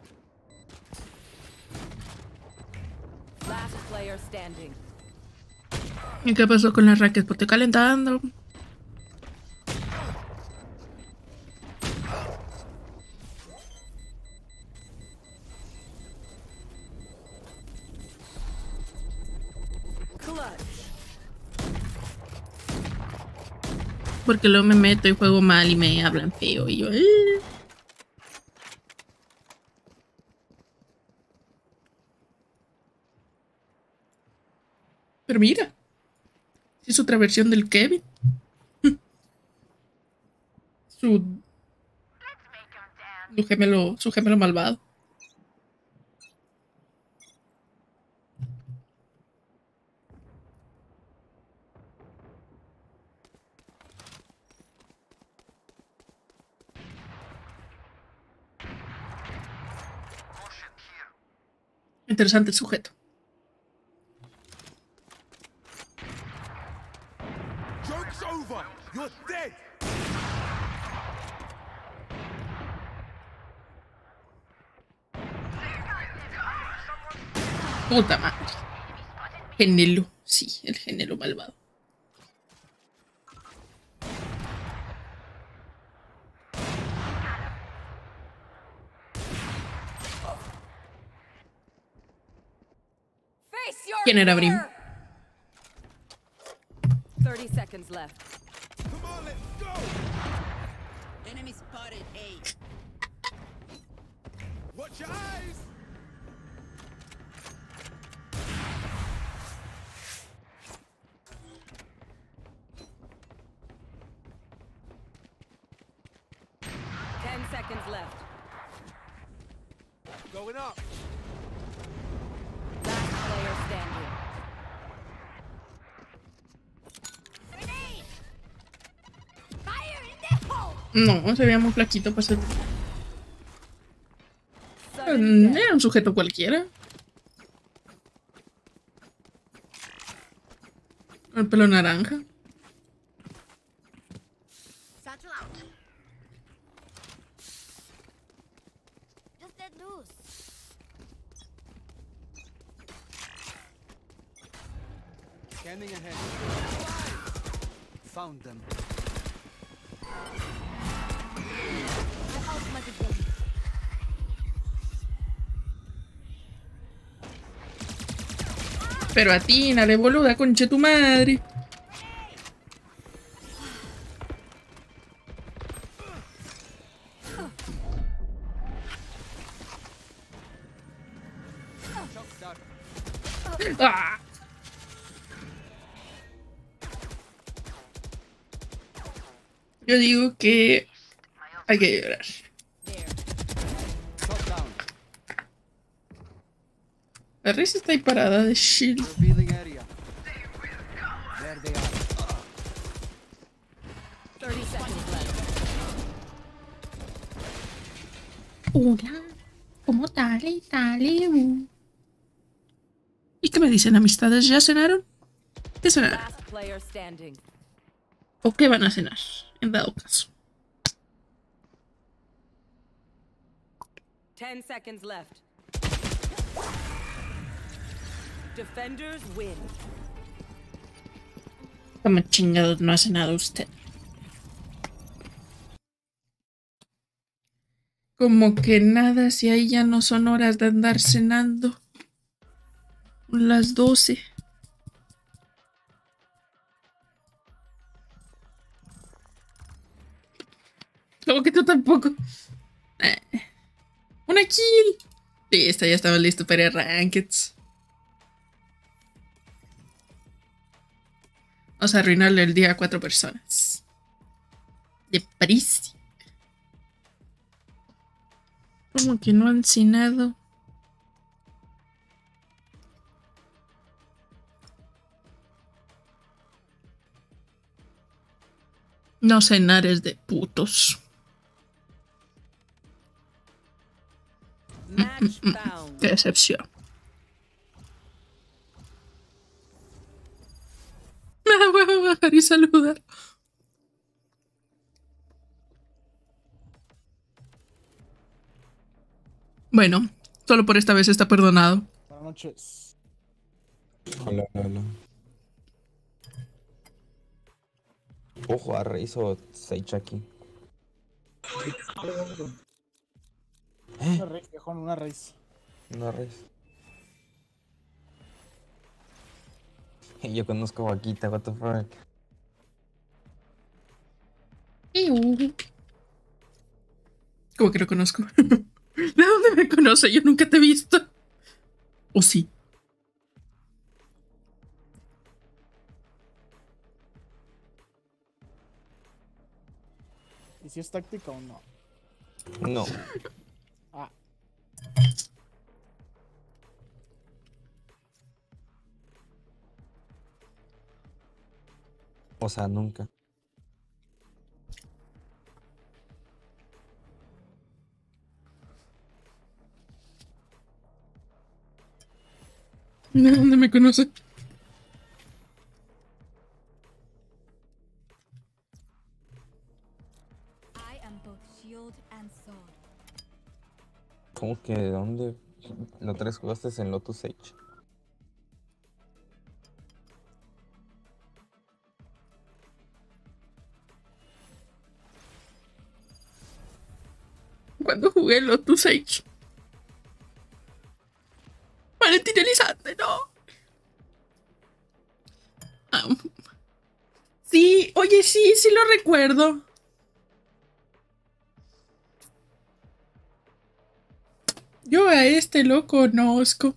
Last player standing. ¿Y qué pasó con las raquetas? Pues estoy calentando. Clutch. Porque luego me meto y juego mal y me hablan feo y yo... "Eh". Pero mira. Es otra versión del Kevin. Su, Let's make him dance. su gemelo, su gemelo malvado. Caution here. Interesante el sujeto. Joke's over. You're dead. Puta madre. Genelo. Sí, el genelo malvado. Face your ¿Quién era Brim? fear! thirty seconds left. Come on, let's go. Enemy spotted A. Guys! Ten seconds left. Going up. Last player standing. Grenade! Fire in the hole! No, se veía muy flaquito para ser. Sudden death. Era un sujeto cualquiera. Con el pelo naranja. Satchel out. Just let loose. Scanning ahead. Found them. I'm automatic ready. Pero atínale, boluda, concha tu madre. ¡Ah! Yo digo que hay que llorar. There. Shot down. La risa está ahí parada de shield. Revealing area. There they are. Thirty seconds left. Hola, ¿cómo tal y tal y uh? ¿Y qué me dicen, amistades? ¿Ya cenaron? ¿Qué cenaron? Last player standing. ¿O qué van a cenar? En dado caso. Ten seconds left. Defenders win. ¿Cómo chingados no ha cenado usted? Como que nada, si ahí ya no son horas de andar cenando. Las doce. Como que tú tampoco. Eh. Una kill. Sí, esta ya estaba listo para rankeds. Vamos a arruinarle el día a cuatro personas. De París. Como que no han cenado. No cenar es de putos. Match found. Qué decepción. Me voy a bajar y saludar. Bueno, solo por esta vez está perdonado. Buenas noches. Hola, hola. Ojo, a Reis o Sage aquí. Una raíz, viejón, una raíz. No, Reis. Yo conozco a Vaquita, what the fuck. Iu. ¿Cómo que lo conozco? ¿De dónde me conoce? Yo nunca te he visto. ¿O sí? ¿Y si es táctica o no? No. Ah. O sea, nunca. ¿De dónde me conoce? I am both shield and sword. ¿Cómo que de dónde? ¿Lo tres jugaste en Lotus Age? Cuando jugué Lotus Age. Valentín Elizalde, no. Ah, sí, oye, sí, sí lo recuerdo. Yo a este lo conozco.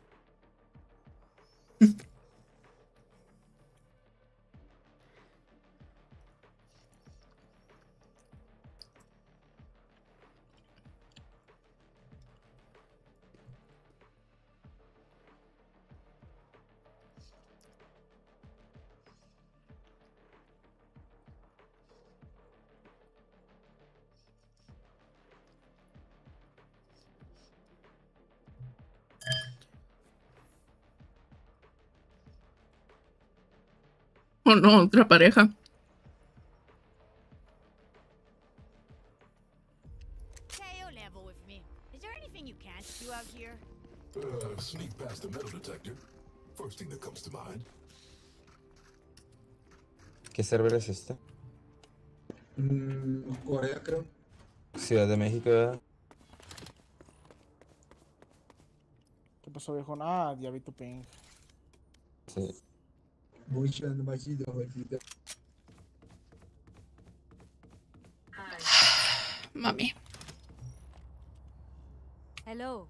Oh no, otra pareja. Teo level with me. Is there anything you can't do out here? Uh, sneak past the metal detector. First thing that comes to mind. ¿Qué server es este? Mm, Corea, creo. Ciudad de México, ¿verdad? ¿Qué pasó, viejo? Ah, ya vi tu ping. Sí. Mucho bajito, bajito. Mami. Hello.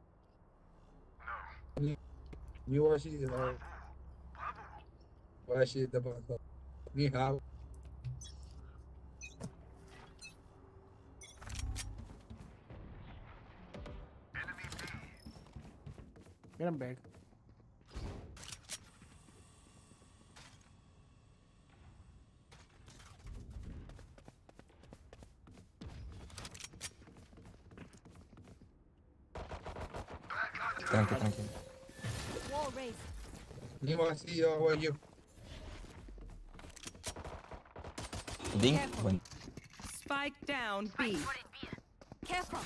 You watch it, uh, watch it, the Ni hao. Get him back. Tranqui, tranqui. Wall raised. Ni watch it, uh, what you? Ding. Bueno. Spike down B. Careful.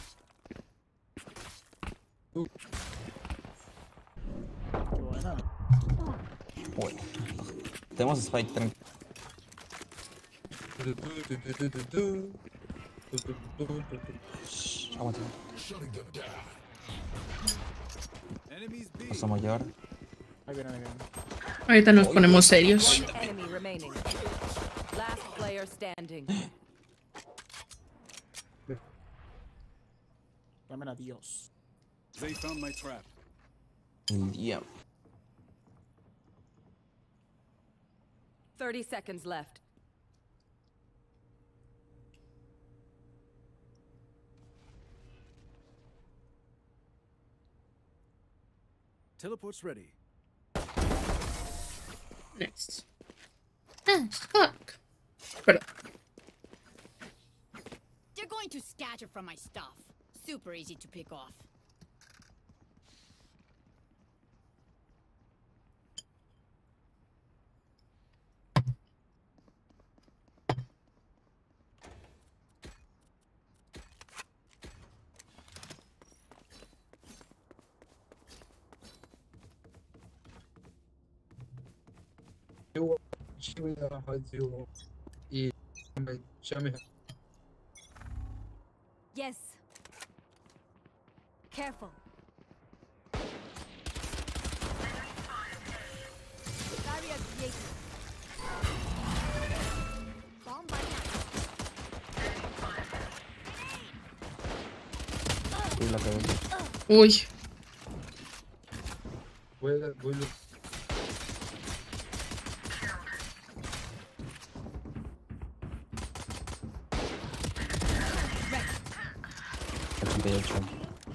Qué buena. Bueno. Tenemos Spike, tranqui. Shh, aguanta. Paso mayor. Ahí viene, ahí viene. Ahorita nos ponemos serios. One enemy remaining. Last player standing. Llamen a Dios. They found my trap. Yeah. thirty seconds left. Teleport's ready. Next. Ah, fuck. Perdón. They're going to scatter from my stuff. Super easy to pick off. You watch me, uh, how to eat. Show me. Yes. Careful. Barrier created. Bomb by Uy, la cagué. Uy. Voy a, voy a... ochenta y ocho.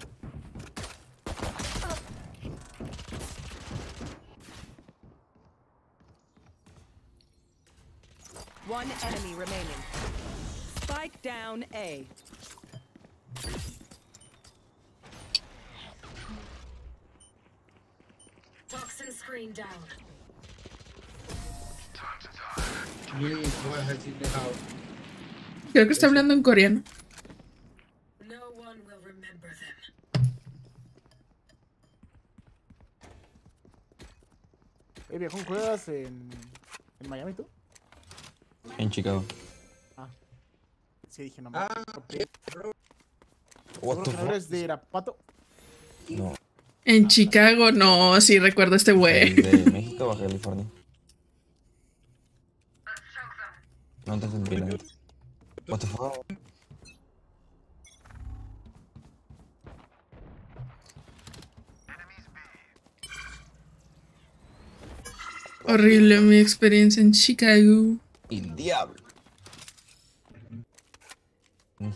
One enemy remaining. Spike down A. Toxin screen down. Me, voy a decir de how. Creo que está hablando en coreano. No one will remember them. Eh, viejo, ¿juegas en, en Miami tú? En Chicago. Ah. Sí, dije no. Ah, ¿qué, bro? What the ¿No fuck? eres de Irapuato? No. En Chicago, no, sí recuerdo este güey. ¿De México o Baja California? No te entendí la neta. What the fuck? Horrible mi experiencia en Chicago. El diablo. Mm.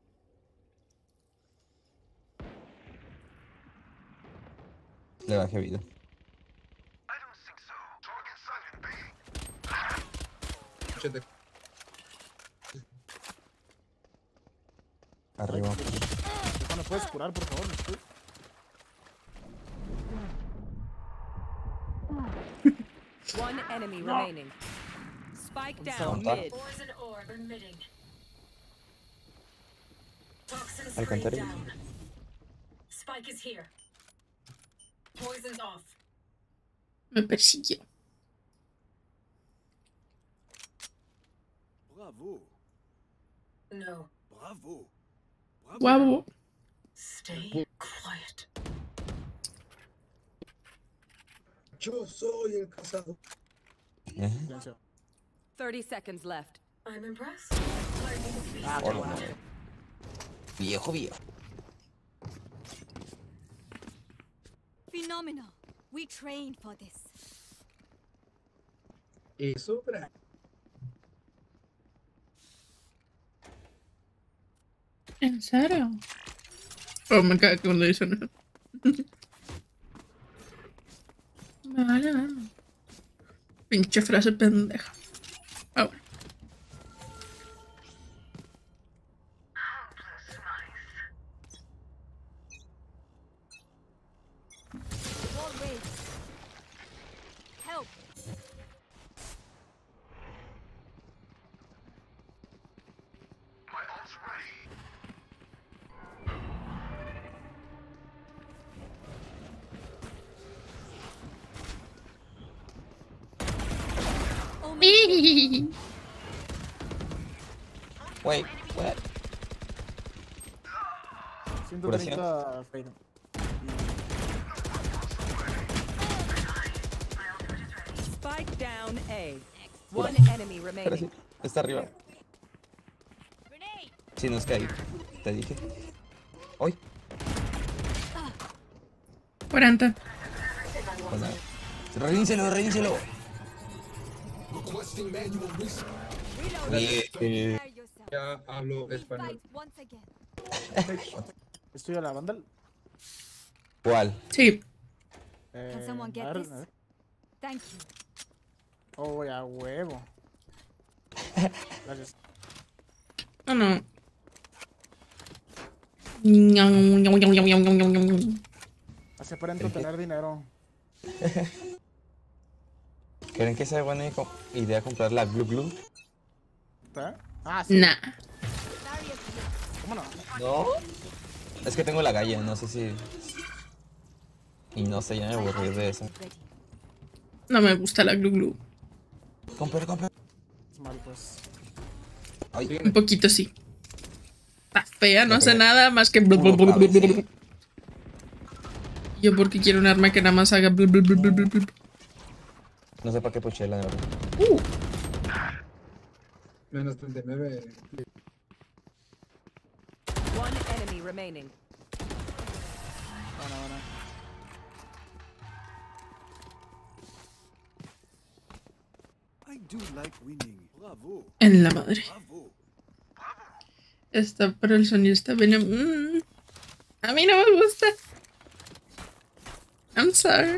Le bajé vida. Échate. Arriba. ¿Me puedes curar, por favor? Estoy... One enemy remaining. Spike down Está. mid. Poison orb emitting. Toxin Al screen contrario. down. Spike is here. Poison's off. Me persiguió. Bravo. No. Bravo. Guapo. Stay quiet. Yo soy el cazador. ¿Eh? Thirty seconds left. I'm impressed. I will be Ah, qué Hola, bueno. viejo, viejo. Phenomenal. We trained for this. Y supera. ¿En serio? Oh, me cae cuando dicen eso. Me vale, vale. Pinche frase pendeja. Ah, bueno. Always. Help. Wait, what? ciento treinta Fade. Spike down A. One enemy Pero remaining. sí, está arriba. Sí, nos caí. Te dije. Hoy. cuarenta. Bueno. Revínselo, revínselo. Bien. Ya hablo español. Once again. ¿Estoy a la Vandal? ¿Cuál? Sí. Eh, Can someone get a ver, this? a ver. Thank you. Oh, ya huevo. Gracias. No, no. Ñam, ñam, ñam, ñam, ñam, ñam, ñam, ñam. Hace aparento tener dinero. ¿Creen que sea buena co- idea comprar la Glue Glue? ¿Eh? Ah, sí. Nah. ¿Cómo no? No. Es que tengo la galla, no sé si. Y no sé, ya me aburrí de eso. No me gusta la glu glu. Compra, compra. Mal, pues. Ay. Un poquito sí. Está fea, no Ya, hace pero- nada más que. blu, blu, blu, blu, blu, blu. Yo porque quiero un arma que nada más haga. blu, blu, blu, blu, blu, blu. No sé para qué puché la verdad. Uh, Menos treinta y nueve. One enemy remaining. Bueno, bueno. I do like winning. Bravo. en la madre. Bravo. Está, pero el sonido está bien. Mm, a mí no me gusta. I'm sorry.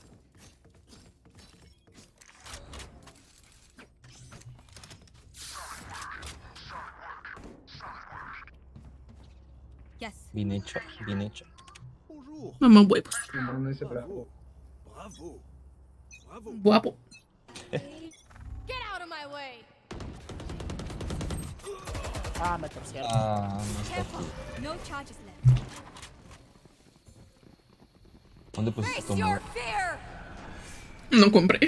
Yes. Bien hecho, bien hecho. Bonjour. Mamá huevos. No, no dice bravo. Bravo. Bravo. Guapo. Get out of my way. Ah, me torcieron. Ah, no está Careful. aquí. No charges left. ¿Dónde pusiste Face tu your madre? fear. No compré.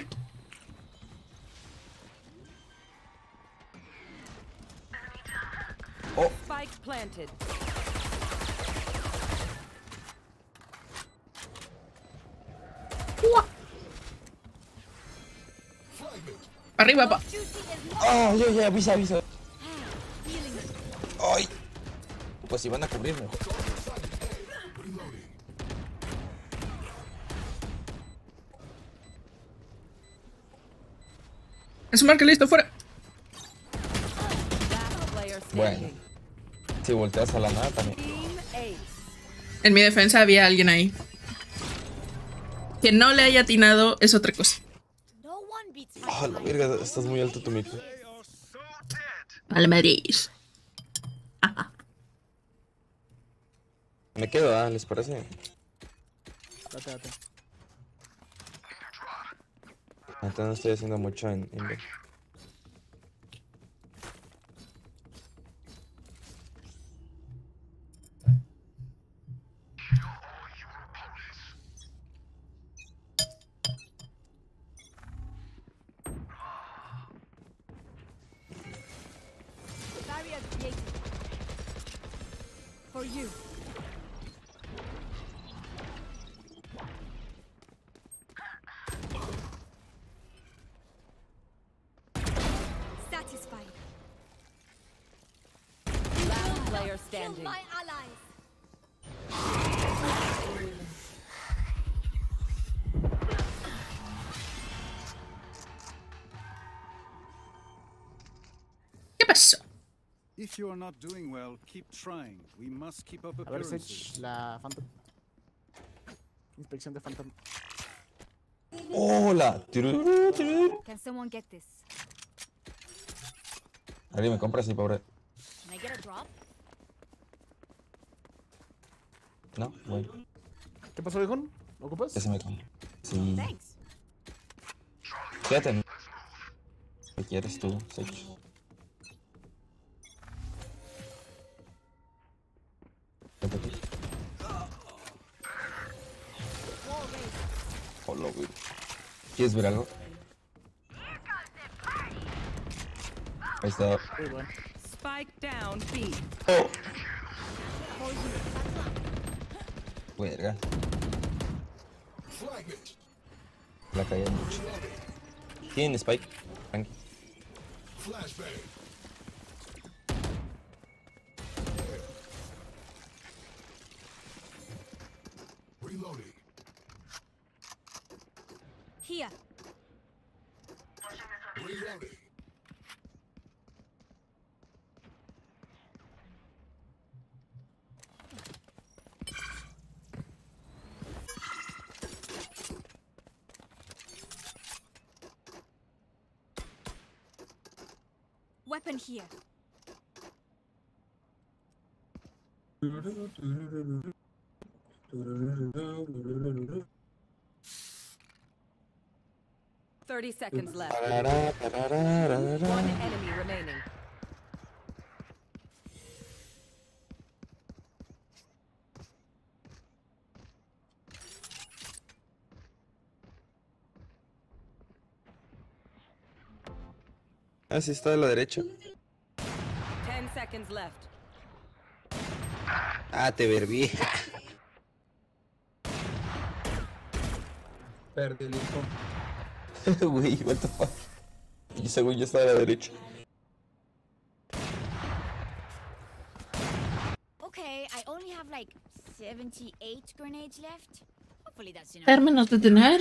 Oh, Spike planted. Arriba, pa. Duty is not oh, yo ya, avisa, avisa. healing. Ay. Pues si van a cubrir mejor. Es un marca listo, fuera. Bueno. Si volteas a la nada también. En mi defensa había alguien ahí. Que no le haya atinado es otra cosa. Ah, la verga, estás muy alto tu micro. Vale, Madrid. Me quedo, ¿ah? ¿Les parece? Date, date. Entonces no estoy haciendo mucho en, en B. Barrier created. For you. Satisfied. Last player standing. Kill my allies. ¿Qué pasó? If you are not doing well, keep trying. We must keep up A ver, appearances. Sage, la Phantom. Inspección de Phantom. Hola. Tururú, tururú. Can someone get this? Alguien me compra así, pobre. Can I get a drop? No, bueno. ¿Qué pasó, Viejón? ¿Lo ocupas? Ya se me compra. Sí. Thanks. Quédate. ¿Qué quieres tú, Sage? Vete aquí. Hola, güey. ¿Quieres ver algo? Ahí está. Muy bueno. Spike down B. Oh. Verga. La caí mucho. ¿Tienen Spike? Tranqui. Reloading. Here. Reloading. Weapon here. Thirty seconds left. Parará, parará, parará. One enemy remaining. Ah, sí está de la derecha. Ten seconds left. Ah, te verví. Perdí el hijo. Güey, what the fuck. Y según yo estaba a la derecha. Okay, I only have like seventy-eight grenades left. Hopefully that's enough. Términos de tener.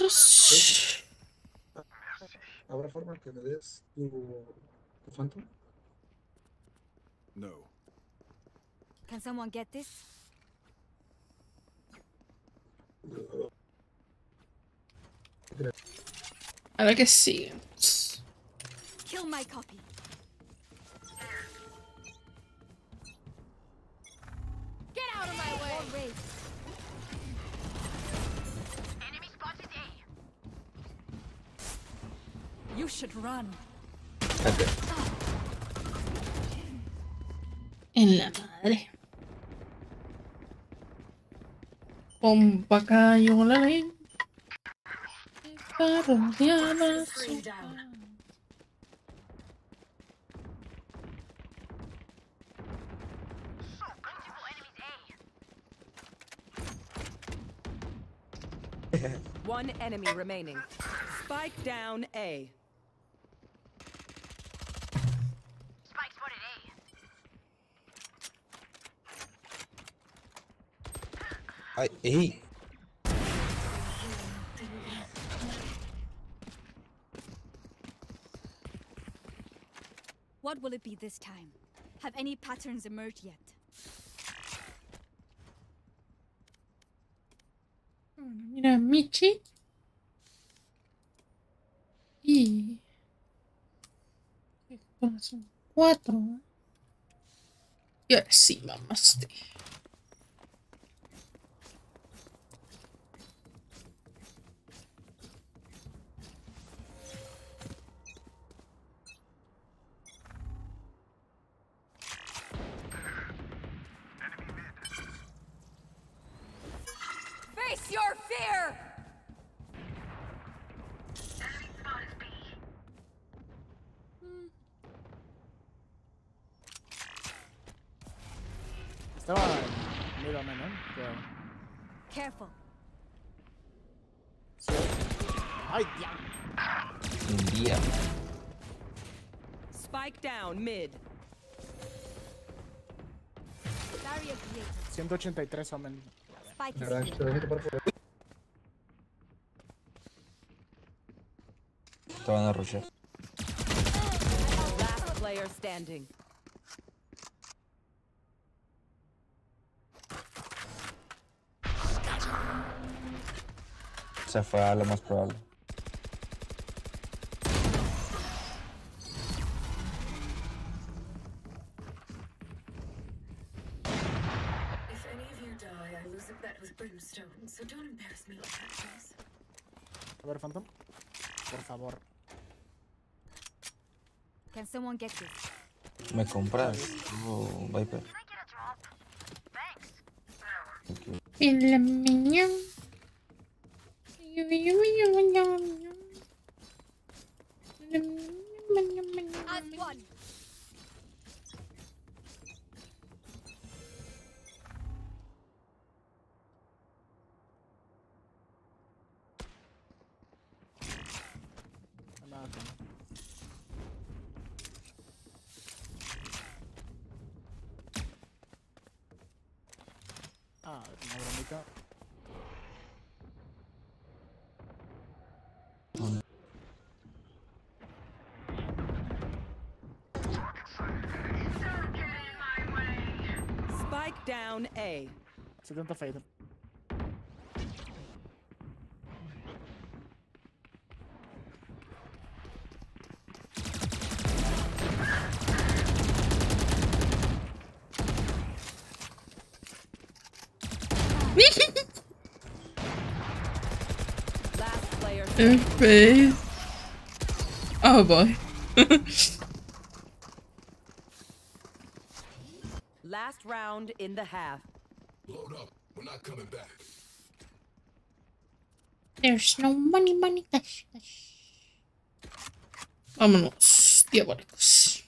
¿Habrá forma que me des tu, tu Phantom? No. Can someone get this? A ver qué sigue. Kill my copy. Get out of my way. Enemy spotted A. You should run. Okay. En la madre. Pompa cayó la ley. Está rodeada. Three down. One enemy remaining. Spike down A. Spike spotted A. Ay, ey. What will it be this time? Have any patterns emerged yet? Mira, Michi. Y... son cuatro. Y ahora sí, mamaste. Face your fear! Enemy spotted B. Estaba medio ameno, cuidado. Careful. Sí. Ay, diablo. Un día. Spike down mid. Barrier created. ciento ochenta y tres omen. Spike is Verdad, here. te dejo que por favor. Te van a rushar. Last player standing. Se fue a lo más probable. If any of you die, I lose a bet with Brimstone, so don't embarrass me like that, please. A ver, Phantom. Por favor. Can someone get this? ¿Me compras? Oh, Viper. Can I get a drop? Thanks. Okay. En la mañana. As one. Nada, que no. Ah, una bromita. Spike down A. setenta fader. Last player Her face. Oh boy. Last round in the half. Load up. We're not coming back. There's no money, money, cash, cash. Vámonos, diabólicos.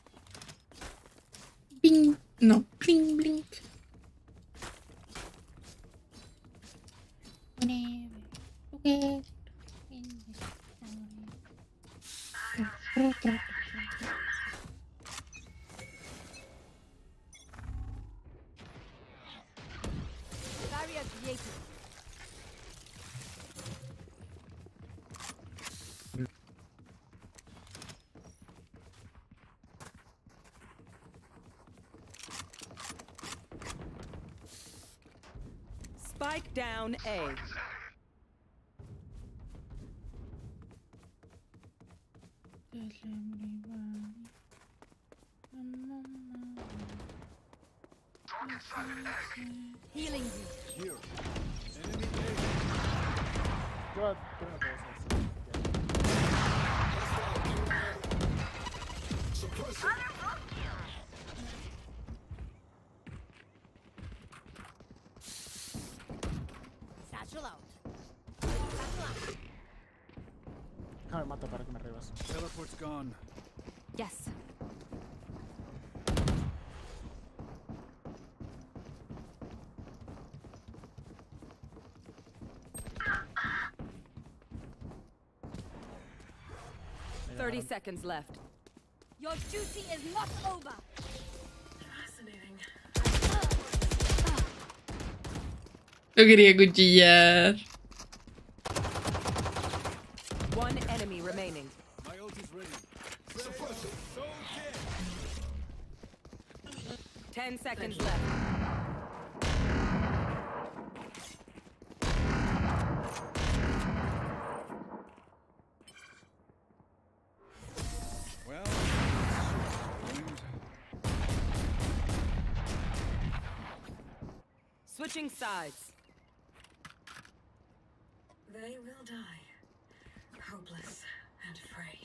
Bing. No, bling, blink. Whatever. Okay. Barrier created. Spike down A. Healing you. Here. Enemy A. Yo, tú no puedes hacer. Satchel out. Déjame mato para que me arribas. Teleport's gone. Yes. Thirty seconds left. Your duty is not over. Fascinating. Lo quería cuchillar. One enemy remaining. My ult is ready. Suppressor. So dead. Ten seconds left. Well, switching sides. They will die, hopeless and afraid.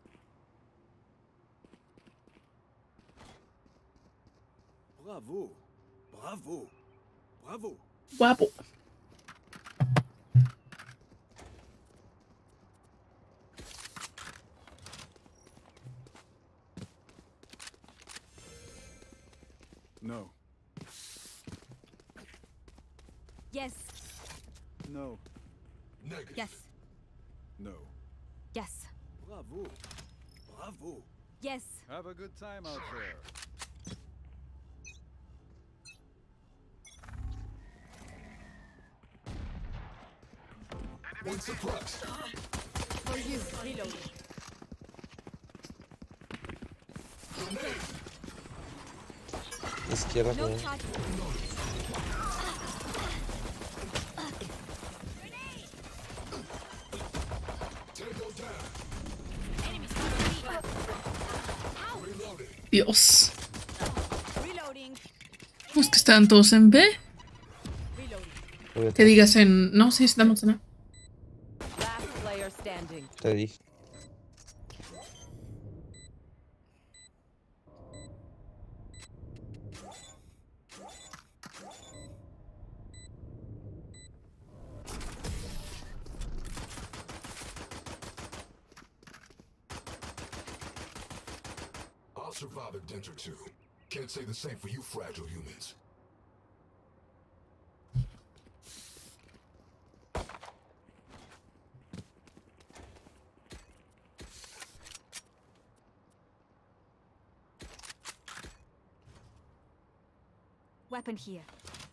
Bravo. Bravo. Bravo. Guapo. No. Yes. No. Negative. Yes. No. Yes. Bravo. Bravo. Yes. Have a good time out there. One suppressed. For you. Reload. Izquierda, No pero... charge. Dios. Reloading. ¿Cómo es que están todos en B? Que digas en... No, sí, estamos en A. Last player standing. Te dije. I'll survive a dent or two. Can't say the same for you fragile humans. Weapon here.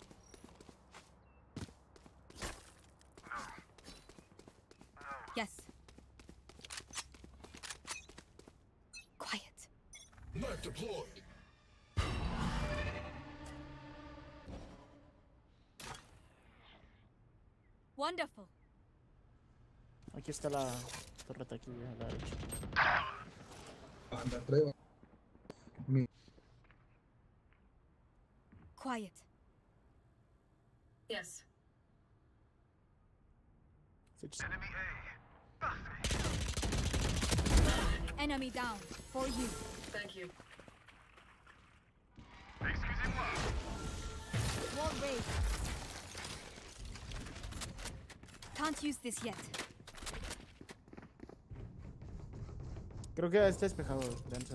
Yes. Quiet. Knife deployed. Wonderful. Aquí está la torreta aquí a la derecha. Anda, prueba. Mi. Quiet. Yes. Enemy down. For you. Thank you. Wall raised. Can't use this yet. Creo que está despejado, Danza.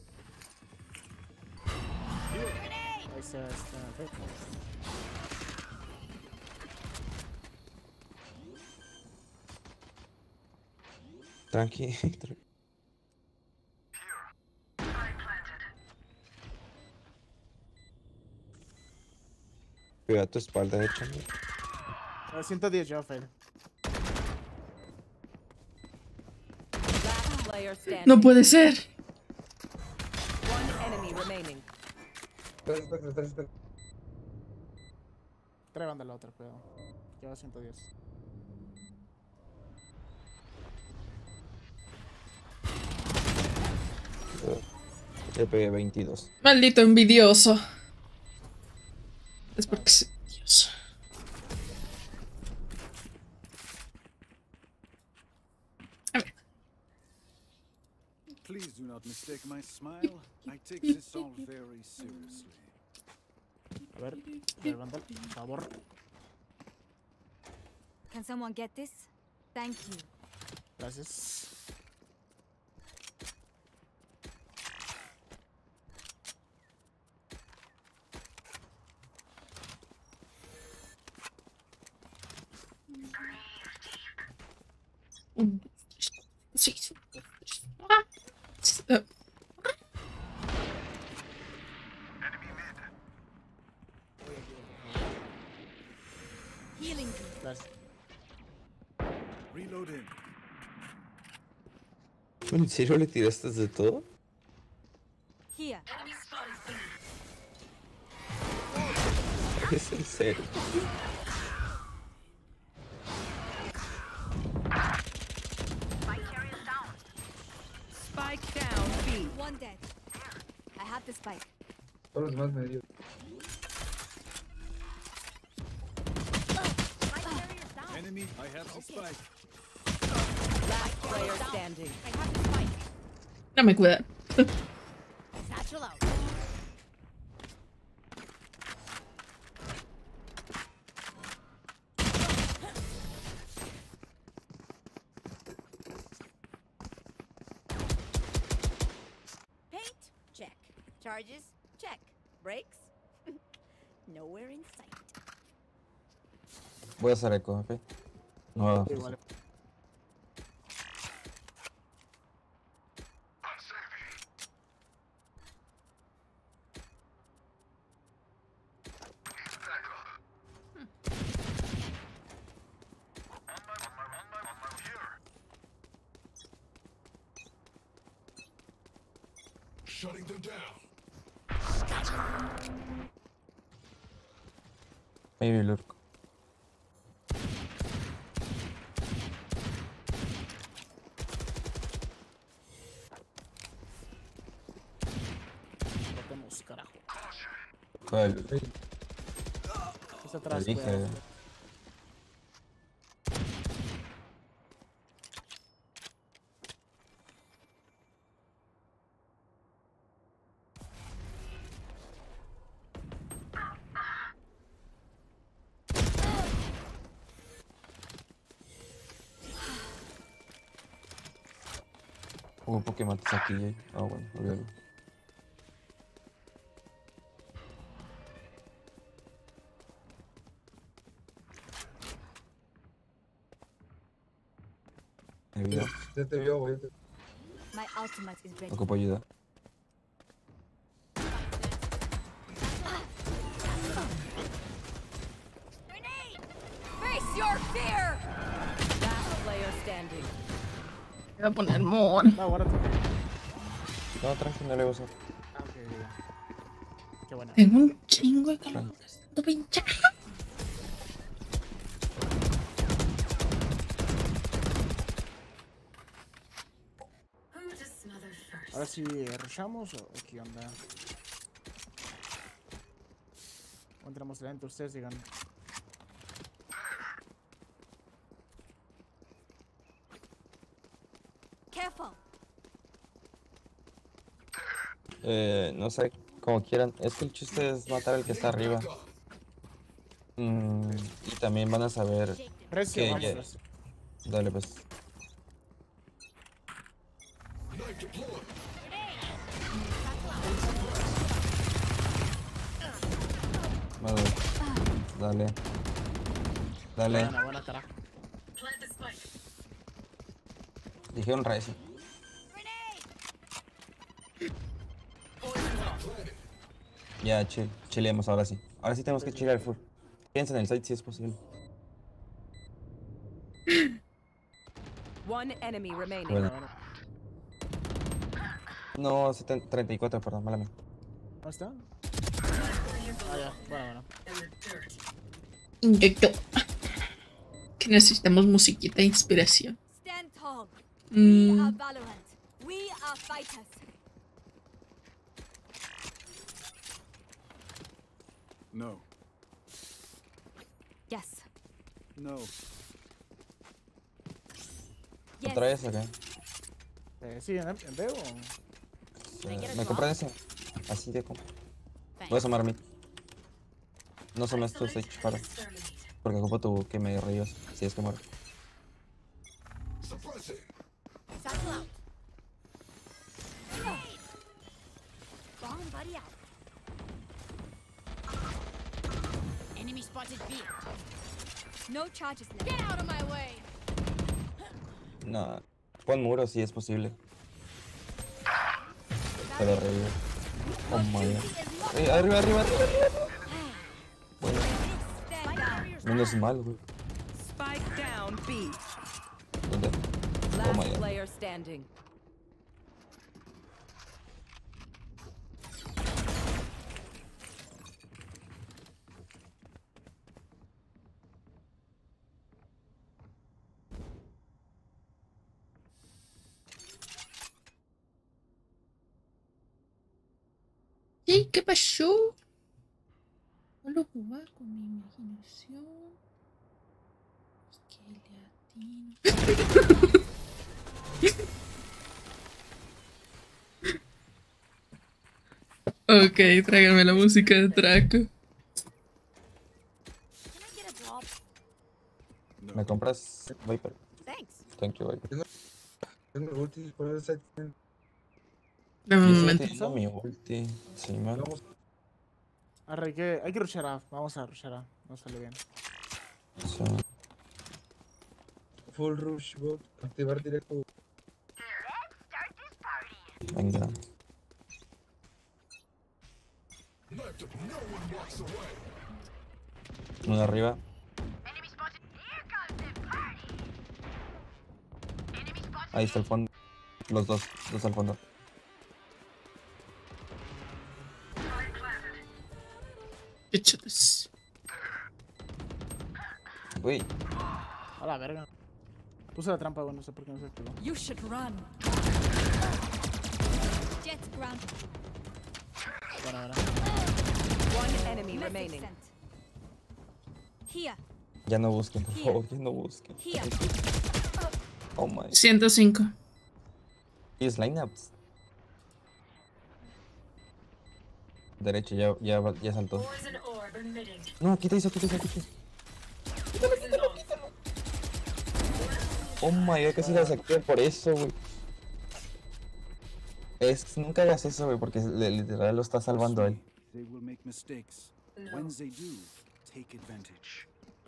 Ahí está, está. Tranqui. Cuidado tu espalda, derecha. A ciento diez ya, Fede. Last player standing. No puede ser. One enemy remaining. Espera, espera, espera, espera. Trae banda la otra, cuidado. Lleva ciento diez. Le pegué veintidós. Maldito envidioso. Es porque es Dios. A ver. Please do not mistake my smile. I take this all very seriously. A ver, trae banda, por favor. Can someone get this? Thank you. Gracias. Un, dos, tres, sí, sí. Ah. Uh. Healing. Gracias. Reloading. ¿En serio le tiraste de todo? Here. Es en serio. Spike down B. One dead. I have the spike. Todos los demás medios. Enemy, I have the spike. Last player standing. I have the spike. No me cuida. Satchel out. Paint? Check. Charges? Check. Brakes? Nowhere in sight. Voy a hacer eco, ¿ok? No. Sí, vale. Shutting them down. Maybe lurk. Tratemos, carajo. ¿Cuál? Está atrás, Te dije. cuidado. Hubo Pokémon aquí, eh. Ah, bueno, olvídalo. Me vio. Ya te vio, güey. My ultimate is ready. Ocupo ayuda. Face your fear! Last player standing. Voy a poner mod. No, guárdate. No, tranqui, no le voy a usar. Ah, ok, ya. Qué buena. Tengo un chingo de calor. Estoy pinchada. Who to smother first? Ahora sí, ¿rushamos o qué onda? O entramos lento, ustedes digan. Careful. Eh, no sé, como quieran. Es que el chiste es matar al que está arriba. Mm, y también van a saber Recio, que vamos, ya- recio. Dale, pues. Vale. Dale. Dale. Buena, buena, carajo. Plant the spike. Dijeron recio. Ya, chill. Chileemos ahora sí. Ahora sí tenemos que chilear full. Piensa en el site si es posible. One enemy remaining. Bueno. No, seten- treinta y cuatro, perdón, mala mía. ¿Dónde está? Ah, ya. Bueno, bueno. Inyecto. Que necesitamos musiquita de inspiración. Stand tall. Mm. We are Valorant. We are fighters. No. Yes. No. Yes. ¿Otra vez acá? Eh, sí, en, en B o. Eh, ¿Me compras ese? Así de como. Voy a asomar a mí. No asomes tú, Sage, para. Porque ocupo tu que me reyes. Si es que muero. Satchel out. Bomb buddy out. Enemy spotted B. No charges left. Get out of my way. No. Pon muro si es posible. Te lo revivo. Oh my god. Eh, arriba, arriba, arriba, arriba. Bueno. Stand down. Menos mal, güey. Spike down B. ¿Dónde? Oh Last my god. player standing. ¿Y qué pasó? Solo jugar con mi imaginación. Es que le atino. Ok, tráigame la música de Draco. ¿Me compras Viper? Thanks. Thank you, Viper. Tengo ulti, por eso tienen. Dame un Yo momento. estoy teniendo mi ulti. Sí, man. Vamos. Arre, hay que, hay que rushar A. Vamos a rushar A. No sale bien. Sí. Full rush, bot. Activar directo. Venga. Uno de arriba. Ahí está el fondo. Los dos, dos al fondo. Qué chulos. Uy. A la verga. Puse la trampa, güey, no sé por qué no se activó. You should run. Jet ground. Bueno, ahora. One enemy remaining. Here. Ya no busquen, por favor, ya no busquen. Here. Oh my. ciento cinco. Y es lineups. Derecho, ya, ya, ya saltó. Poison orb emitting. No, quita eso, quita eso, quita eso. Poison off. Oh my god, casi la desactivé por eso, güey. Es, nunca hagas eso, güey, porque le- literal lo está salvando a él. They will make mistakes. When they do, take advantage.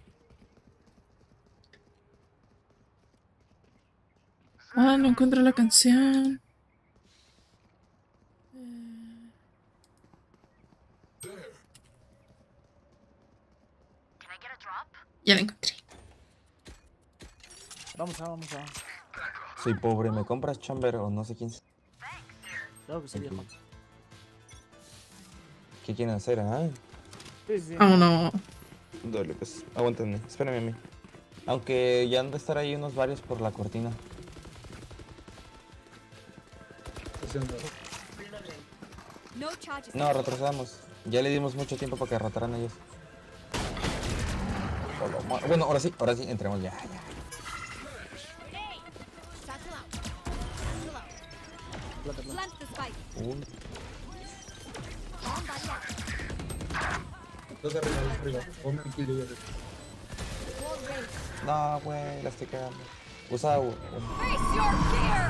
Ah, no encuentro la canción. Ya la encontré. Vamos a, vamos a. Soy pobre, ¿me compras Chamber o no sé quién? Claro que sí, viejo. ¿Qué quieren hacer, ah? Sí, sí. Oh no. Dale, pues, aguántenme, espérenme a mí. Aunque ya han de estar ahí unos varios por la cortina. No charges. No, retrocedamos. Ya le dimos mucho tiempo para que derrotaran a ellos. Solo ma- Bueno, ahora sí, ahora sí, entremos ya, ya. Satchel out. Satchel out. Plant the spike. Uy. Bomb body out. Dos arriba, dos arriba. Ponme el kill y ya. Wall raised. No, güey, la estoy cagando. Usa... u- Face your fear.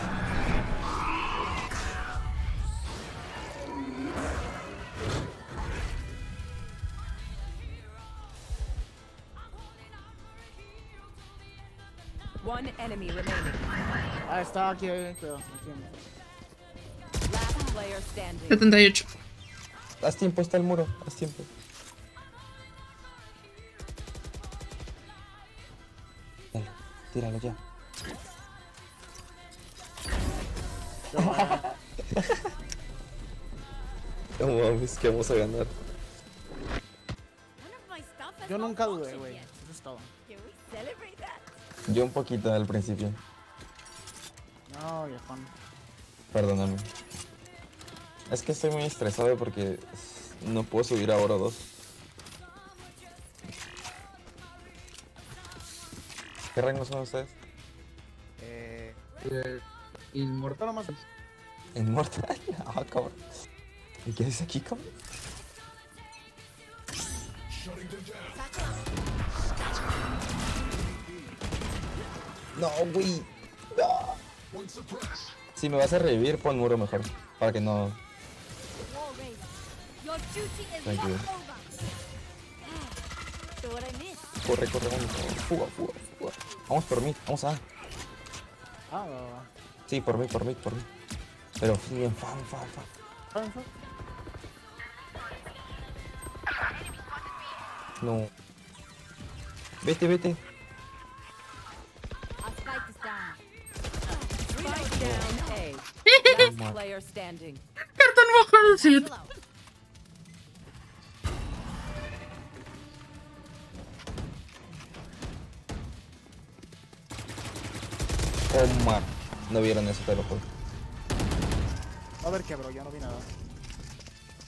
One enemy remaining. Ah, está aquí, eh, cuidado. Aquí. Last player standing. setenta y ocho. Haz tiempo, está el muro, haz tiempo. Dale, tíralo ya. No mames, que vamos a ganar. None of my stuff has Yo nunca dudé, malfunctioned güey. yet. Eso es todo. Can we celebrate that? Yo un poquito al principio. No, viejón. Perdóname. Es que estoy muy estresado porque no puedo subir a oro dos. ¿Qué rango son ustedes? Eh, Inmortal nomás. Inmortal. Ah, cabrón. ¿Y qué dice aquí, cabrón? No, güey. No. Si me vas a revivir, pon muro mejor. Para que no. Wall raised. Your duty is Thank not you. over. So what I missed? Corre, corre, vamos. Fuga, fuga, fuga. Vamos por mí, vamos a. Ah, va, va, va. Sí, por mí, por mí, por mí. Pero bien, fan, fan, fan. Fan, fan. No. Vete, vete. Our spike is down. Spike down A. Last player standing. Cartón mojado, sí. Satchel out. Oh, man. No vieron eso, te lo juro. A ver qué, bro, ya no vi nada.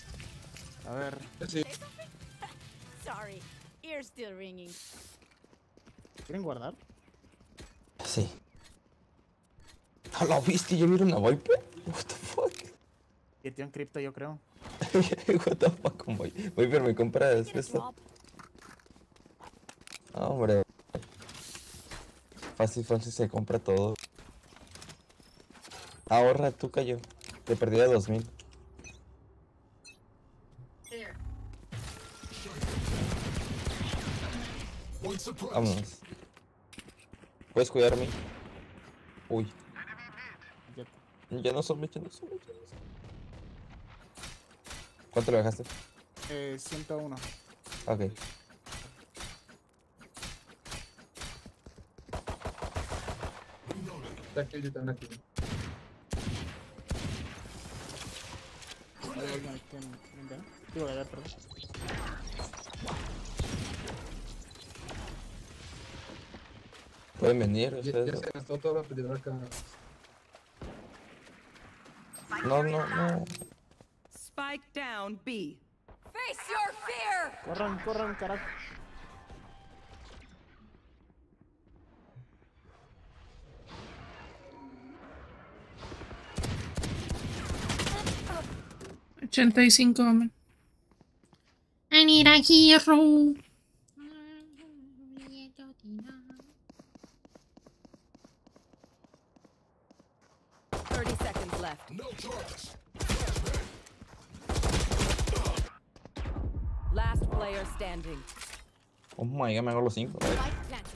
A ver. Sí. Sorry, ear's still ringing. ¿Quieren guardar? Sí. ¿A la viste? ¿Ya vieron a Viper? What the fuck? Y tío en cripto, yo creo. What the fuck con Viper. Viper, ¿me compras esto? Ah, hombre. Fácil, fácil se compra todo. Ahorra, tú cayó. Te perdí a dos mil. Vámonos. ¿Puedes cuidarme? Uy. Ya no son ya no son ya no son. ¿Cuánto le dejaste? Eh, ciento uno. Ok. Está aquí, están aquí. Hay alguien aquí en en B. Digo, de B, perdón. Pueden venir, Ya, ustedes. ya se gastó toda la pedidora acá. No, no, no. Spike down B. Face your fear! Corran, corran, carajo. ochenta y cinco, hombre. I need a hero. thirty seconds left. No charges. Last player standing. Oh my god, me hago los cinco. A ver. Spike planted.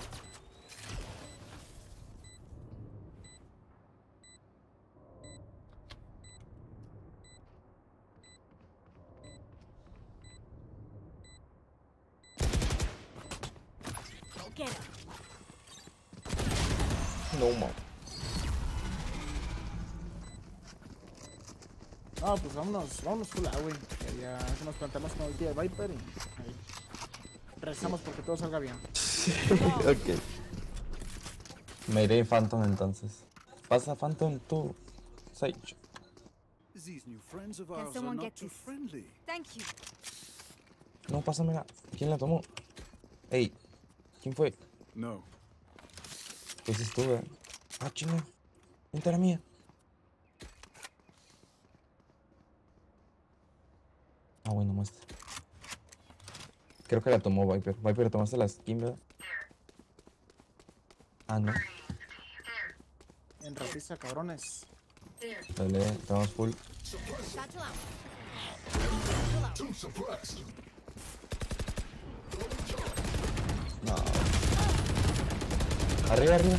Go get him. No, man. No, pues vámonos, vámonos full A, güey. Que ya nos plantamos con el día de Viper y ahí. Rezamos porque todo salga bien. Ok. Me iré Phantom entonces. Pasa Phantom tú, Sage. These new friends of Can ours are someone not get too this? friendly. Thank you. No, pásamela. ¿Quién la tomó? Ey, ¿quién fue? No. Pues estuve. Ah, chinga. Vente a la mía. Ah, bueno, más. Creo que la tomó Viper. Viper, tomaste la skin, ¿verdad? Ah, no. En rapiza, cabrones. Dale, estamos full. Satchel out. Two suppressed. No. Arriba, arriba.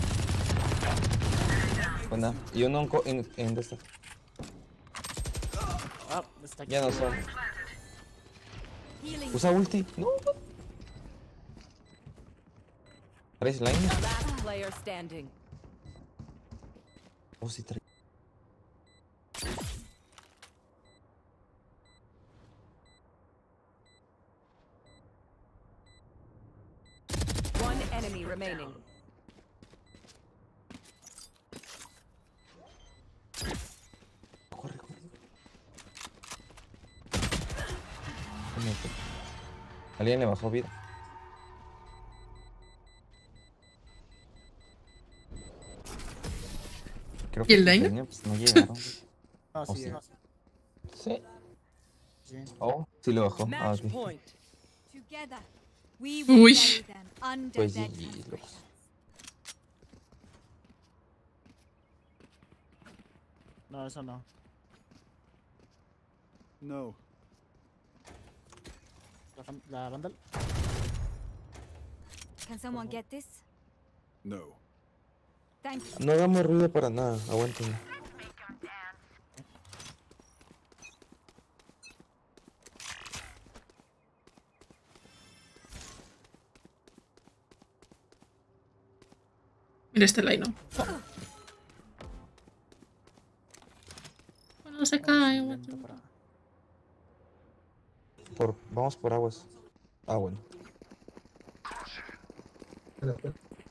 Buena. Y uno en, co- en, en de esta. Ah, está aquí. Ya no son. Healing. Usa ulti. No. ¿Traes line? Last player standing. Oh, sí, trae. One enemy remaining. Corre, corre. Cómete. Alguien le bajó vida. Creo ¿Y el que daño? tenía, pues, no llegaron. Ah, ¿O sí, sí? eh. Sí. Sí. Oh, sí le bajó. Ah, Match ok. point. Together, we will Uy. bury them under Pues their G G, transgressions. locos. No, eso no. No. La, fan- la Vandal. Can someone get this? No. Thank you. No hagamos ruido para nada. Aguántenme. Mira este line, ¿no? No se cae. what the- Lento para- Por, vamos por aguas. Ah, bueno. Espera, espera.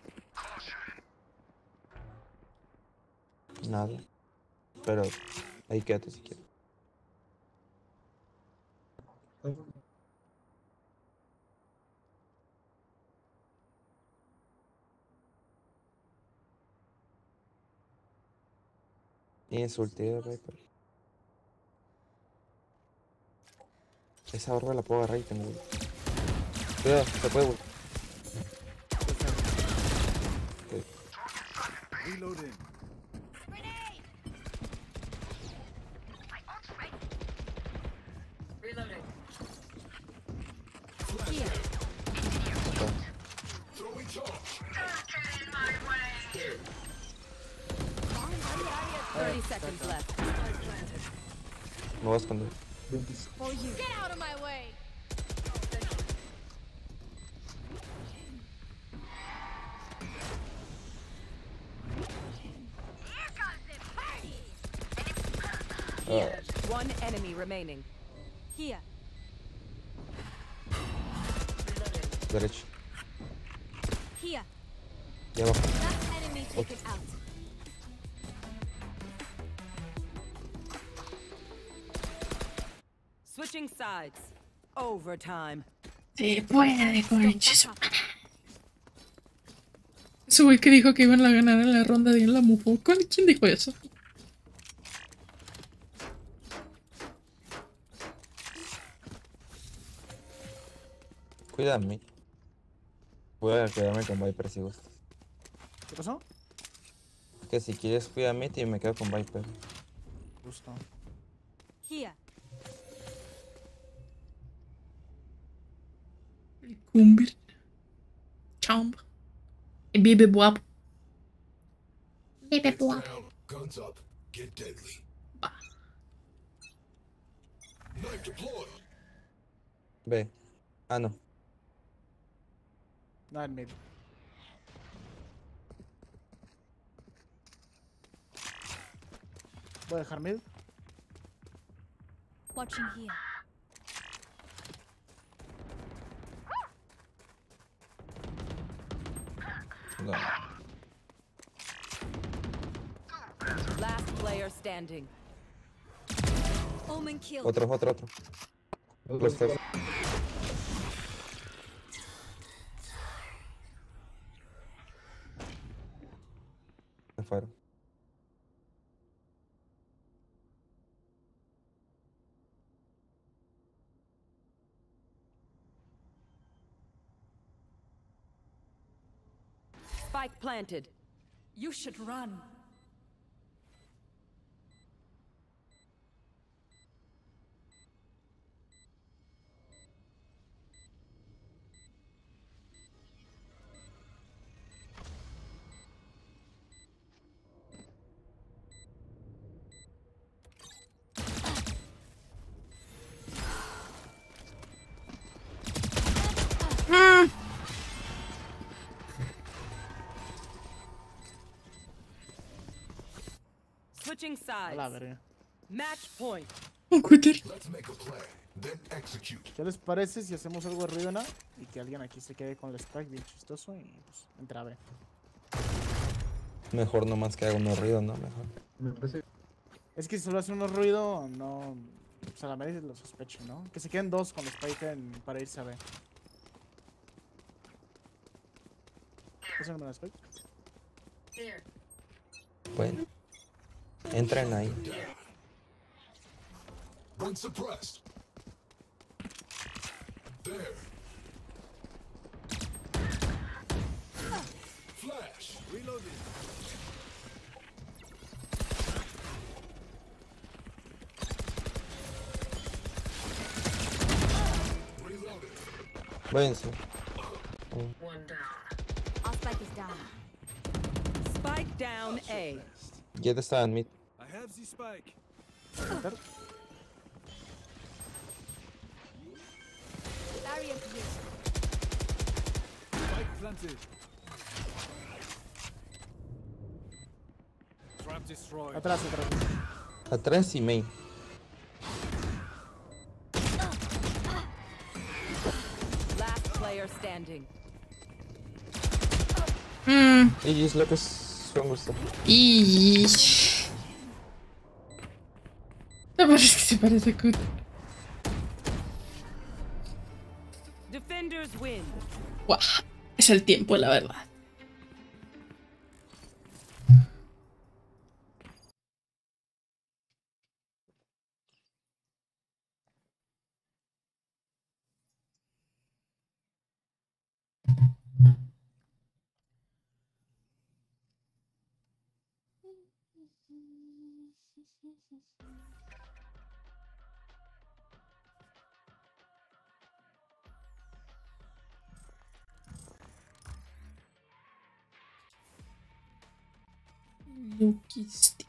Nada. Pero ahí quédate si quieres. Vamos. Tienes ulti de Viper. Esa barba la puedo agarrar y tengo ulti. Cuidado, se puede ulti. Okay. Reloading. Reloading. Okay. thirty seconds left. Me voy a esconder. For you. Get out of my way. Ah, One enemy remaining. Here. derecho. Here. Y abajo. That enemy taken out. Switching sides. Overtime. Se puede, conches. Ese güey que dijo que iban a ganar en la ronda de en la Mufo. ¿Quién dijo eso? Cuídame. Voy a quedarme con Viper si gustas. ¿Qué pasó? Que si quieres cuídame y me quedo con Viper. Justo. Here. Cumbir. Chomba. Bebe guapo. Bebe guapo. Down, guns up, get deadly. Knife deployed. Ve. Ah, no. No, en mid. Voy a dejar mid. Watching here. No. Last player standing. Omen kill. Otro, otro, otro. Los tres. Se fueron. Spike planted. You should run. Switching A la sides. verga. Match point. Let's make a plan, then execute. ¿Qué les parece si hacemos algo de Riona y que alguien aquí se quede con el spike bien chistoso y pues entra a ver? Mejor nomás que haga unos ruidos, ¿no? Mejor. Me parece. Es que si solo hace unos ruido, no. O sea, la media lo sospecho, ¿no? Que se queden dos con spike en, para irse a ver. ¿Pásenme la spike? There. Bueno. Entren ahí. One suppressed. There. Flash. Reloading. Reloaded. Váyanse. One down. Our spike is down. Spike down A. Jet estaba en mid. I have the spike. Barrier here. Spike planted. Trap destroyed. Atrás, atrás. Atrás y main. Last player standing. Mmm. Y es lo que es un gusto. Y. No parece que se parece a Kut. Defenders win. Guau. Es el tiempo, la verdad. Luquisti.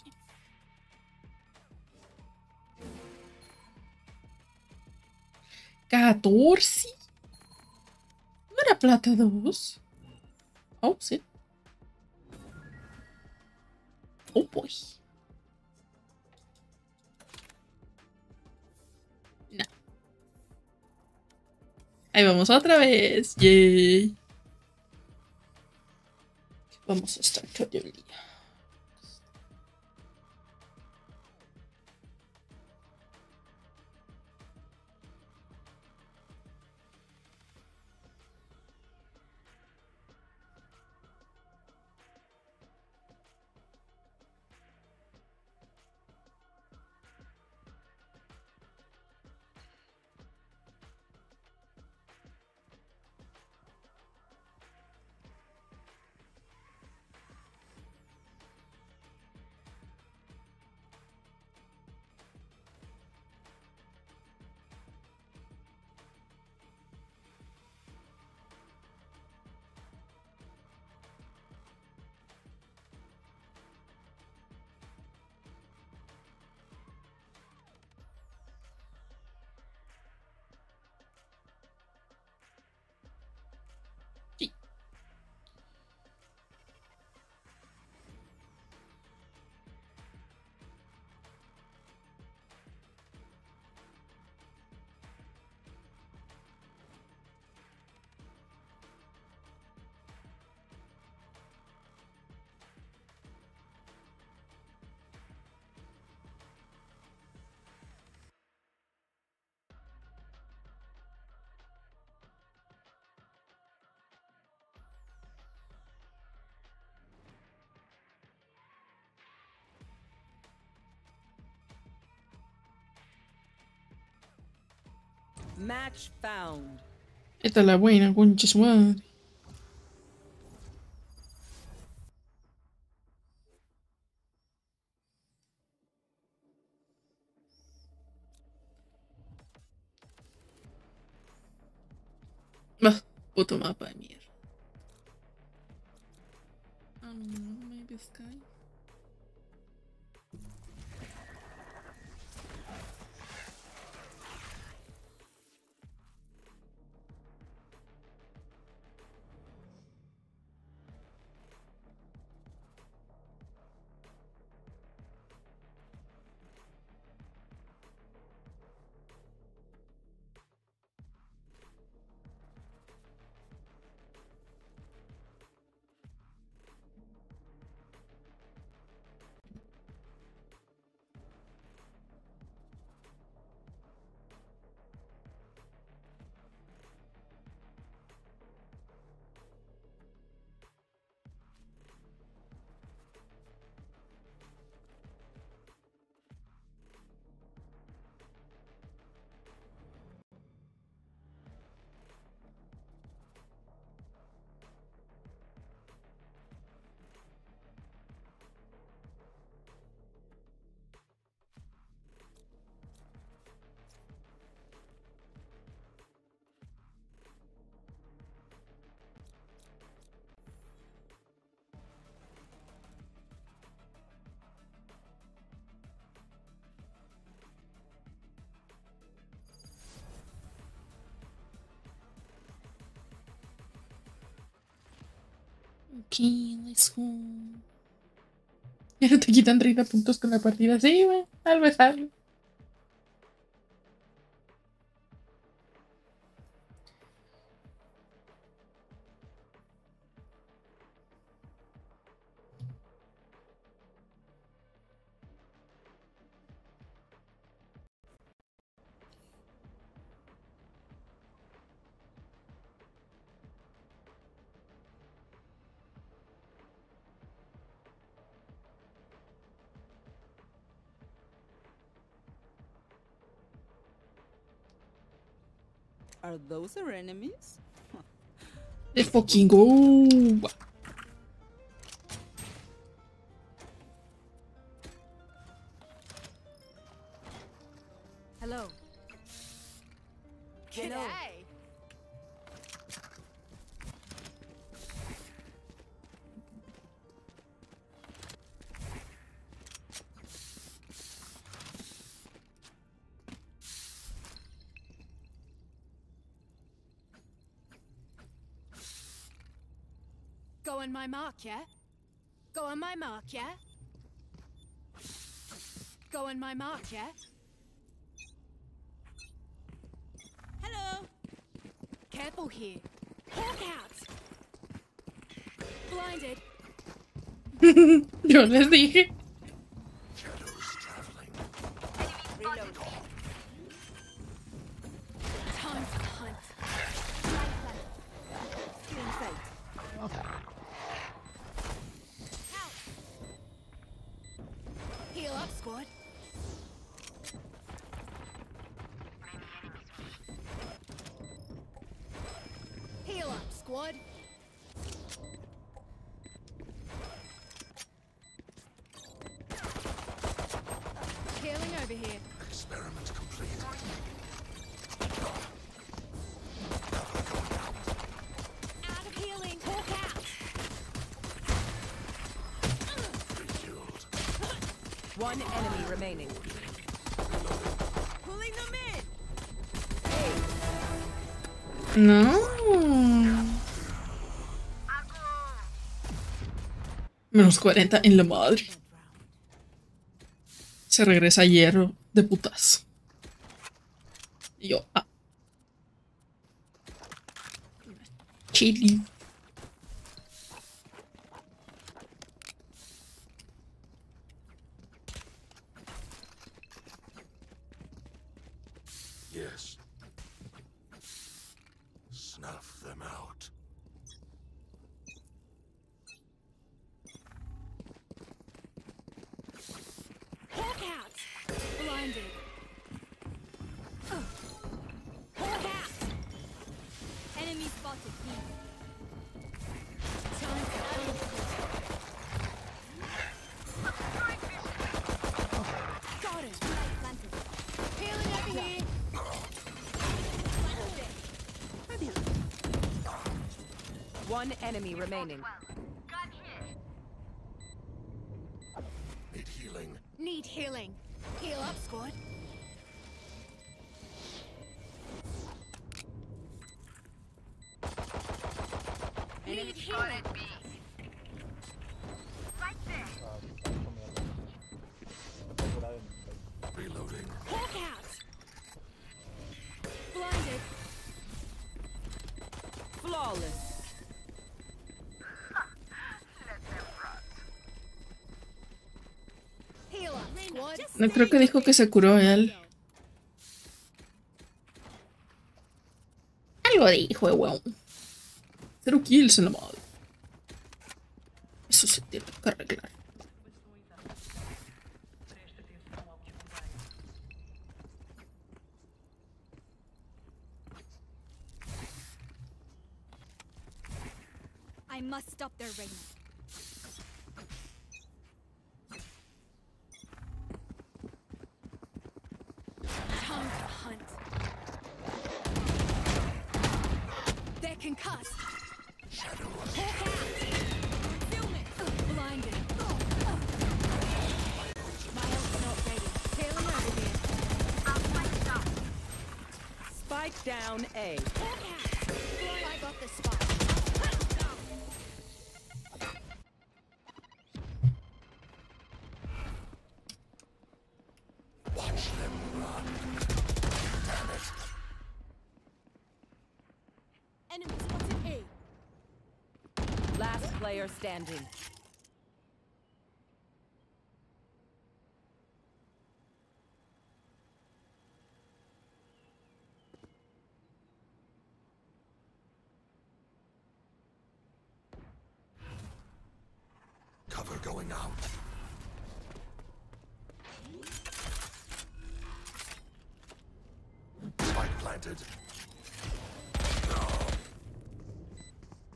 catorce. ¿No era plata dos? Oh, sí. Oh, boy. No. Ahí vamos otra vez. Yay. Vamos a estar todo el día. Match found. Esta es la buena, concha su madre. Ah, puto mapa de mierda. I don't know, maybe Sky. Ok, let's go. Ya no te quitan treinta puntos con la partida. Sí, güey. Algo es algo. Are those our enemies? Let's fucking go. Hello. Hello. Go on my mark, yeah? Go on my mark, yeah? Go on my mark, yeah? Hello! Careful here. Hawk out! Blinded. Yo les dije. Reload. Time to hunt. Feeling fate. Heal up, squad. Heal up, squad. Healing over here. Experiment complete. Out of healing. Hawk out. One enemy remaining. Pulling them in. No. Menos cuarenta en la madre. Se regresa a hierro de putas. Y yo, ah. Chili. Yes. Snuff them out. Hawk out. Blinded. Uh. Hawk out. Enemy spotted. Time to got him. Planted. Healing over here. One enemy remaining. Need healing. Need healing. Heal up, squad. Need healing. Right there. Reloading. Hawk out. Blinded. Flawless. Heal up, squad. No creo que dijo que se curó él. Algo dijo, weón. Cero kills en la madre. Eso se tiene que arreglar. I must stop their reign. Time to hunt. They're concussed. Shadows. Hawk out. Concealment. Uh, blinded. Uh, uh. My ult's not ready. Tailing over here. I'll fight it out. Spike down A. Hawk out. Blind. I got the spot. Watch them run. Damn it. Enemy spotted A. Last player standing. Cover going out. Spike planted.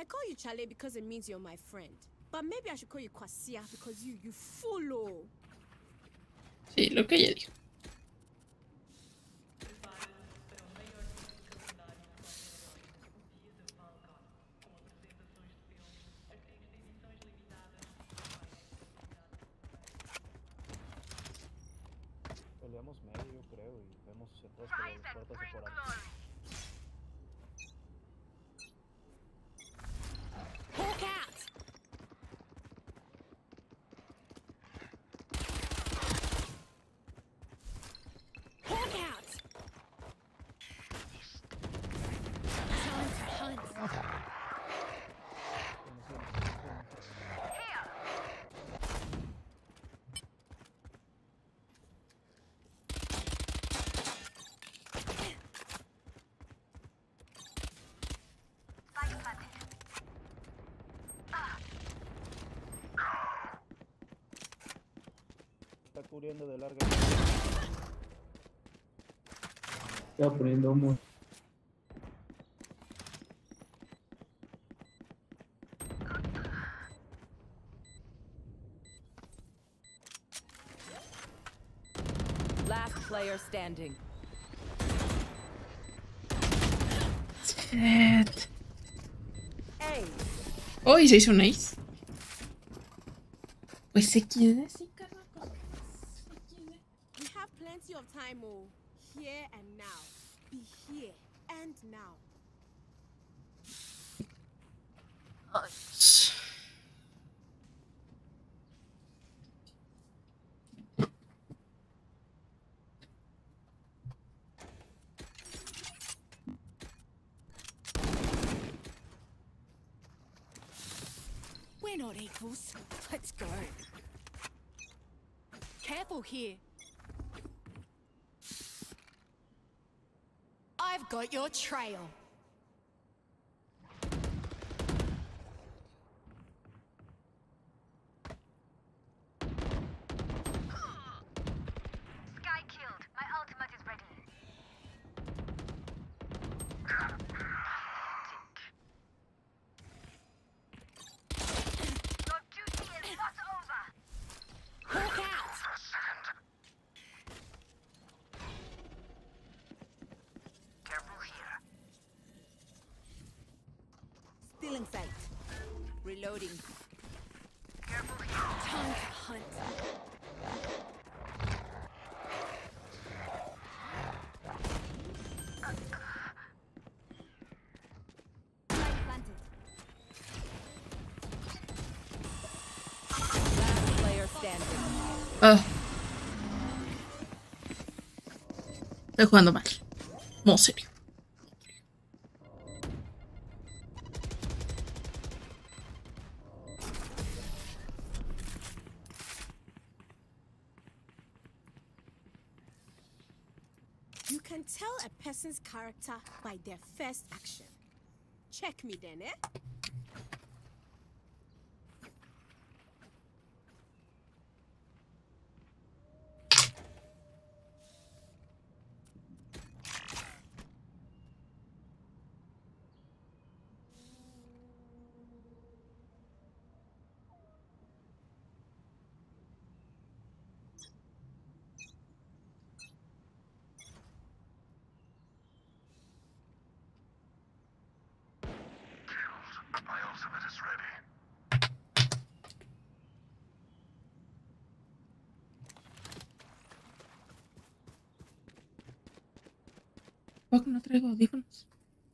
I call you Chale because it means you're my friend. But maybe I should call you Kwasia because you you follow. Sí, lo que ella dijo. Peleamos medio, yo creo, y vemos entonces por las puertas de por ahí. Hawk out! Hawk out! Time to hunt. Está cubriendo de larga. Está poniendo humo. Last player standing. Shit. Ace. Oh, y se hizo un ace. Pues se quiere así, carajo. We have plenty of time, oh. Here and now. Be here and now. We're not equals. Let's go. Careful here. I've got your trail. Sky killed. My ultimate is ready. Your duty is not over. Hawk out! Careful here. Still in sight. Reloading. Careful here. Time to hunt. Last player standing. Ah. Estoy jugando mal. No, serio. You can tell a person's character by their first action. Check me then, eh? My ultimate is ready. ¿Por qué no traigo audífonos?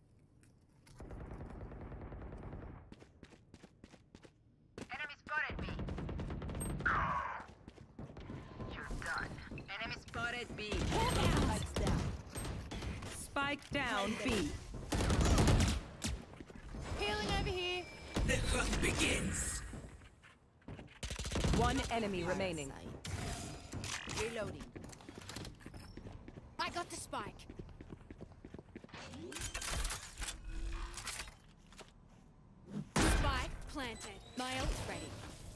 Enemy spotted me. You're done. Enemy spotted B. Spike's down. Spike down B. Healing over here. The hunt begins. One enemy remaining. Reloading. I got the spike. Spike planted. My ult's ready.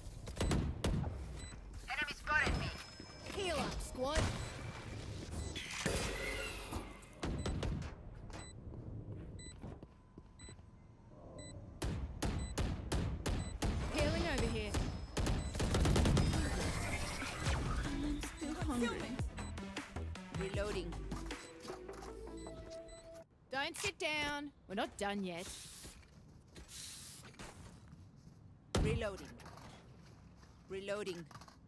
Enemy spotted me. Heal up, squad. Don't sit down. We're not done yet. Reloading. Reloading.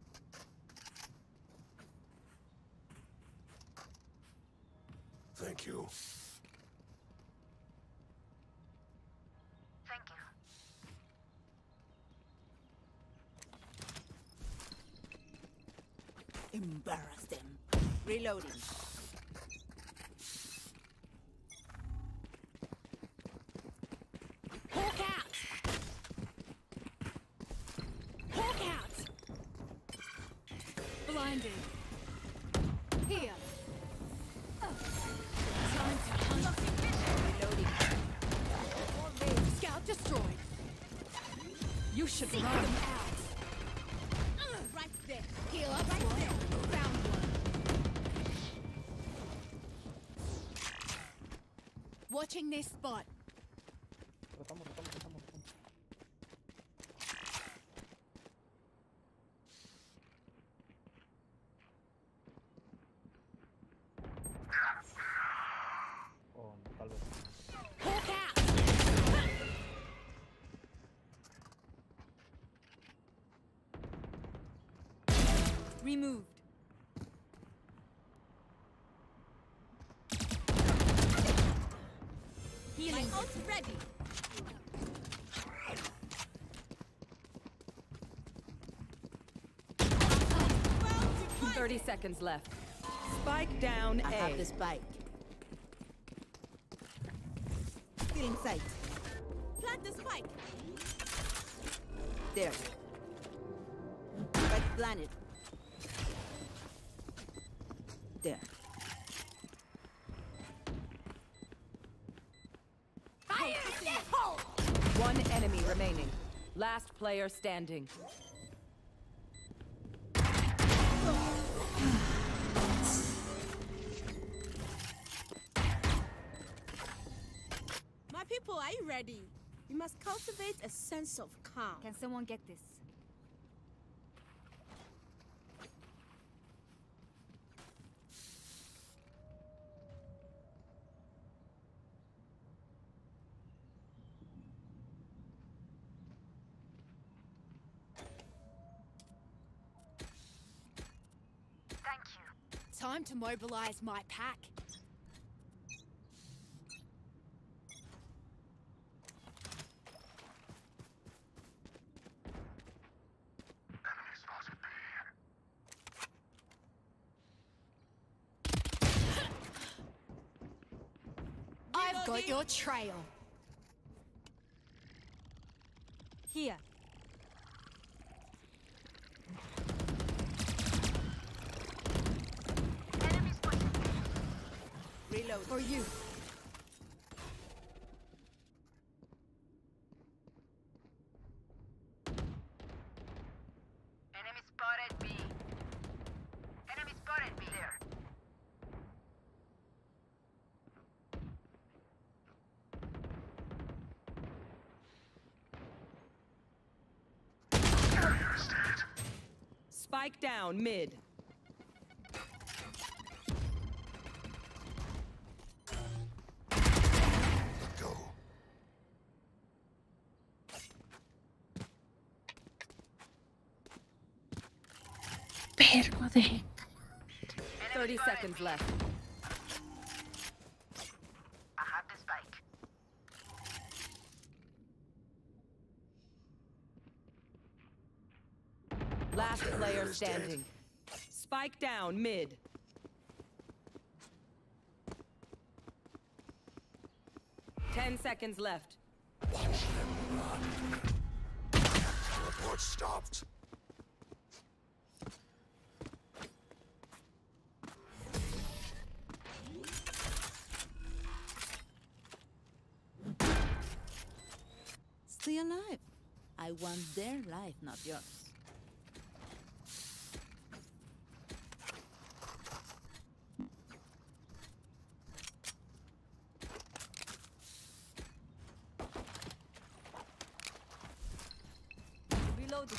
Thank you. Thank you. Embarrass them. Reloading. Hawk out! Hawk out! Blinded. Here. Time to hunt. Reloading. Scout destroyed. You should run them out. Right there. Heal up. Right there. Found one. Watching this spot. Rotamos, rotamos, rotamos, rotamos. Oh, tal vez. Hawk out! Removed. Healing. My ult's ready. Thirty seconds left. Spike down I A. have the spike. Still in sight. Plant the spike. There. Spike planted. There. Fire in the hole! One enemy remaining. Last player standing. My people, are you ready? You must cultivate a sense of calm. Can someone get this? Thank you. Time to mobilize my pack. I've got your trail. Here. Reload. For you. Enemy spotted B. Enemy spotted B. There. Spike down mid. Vergo de. Thirty seconds left. I have the spike. Last player standing. Spike down mid. Ten seconds left. Report stopped. Stay alive. I want their life, not yours. Reloading.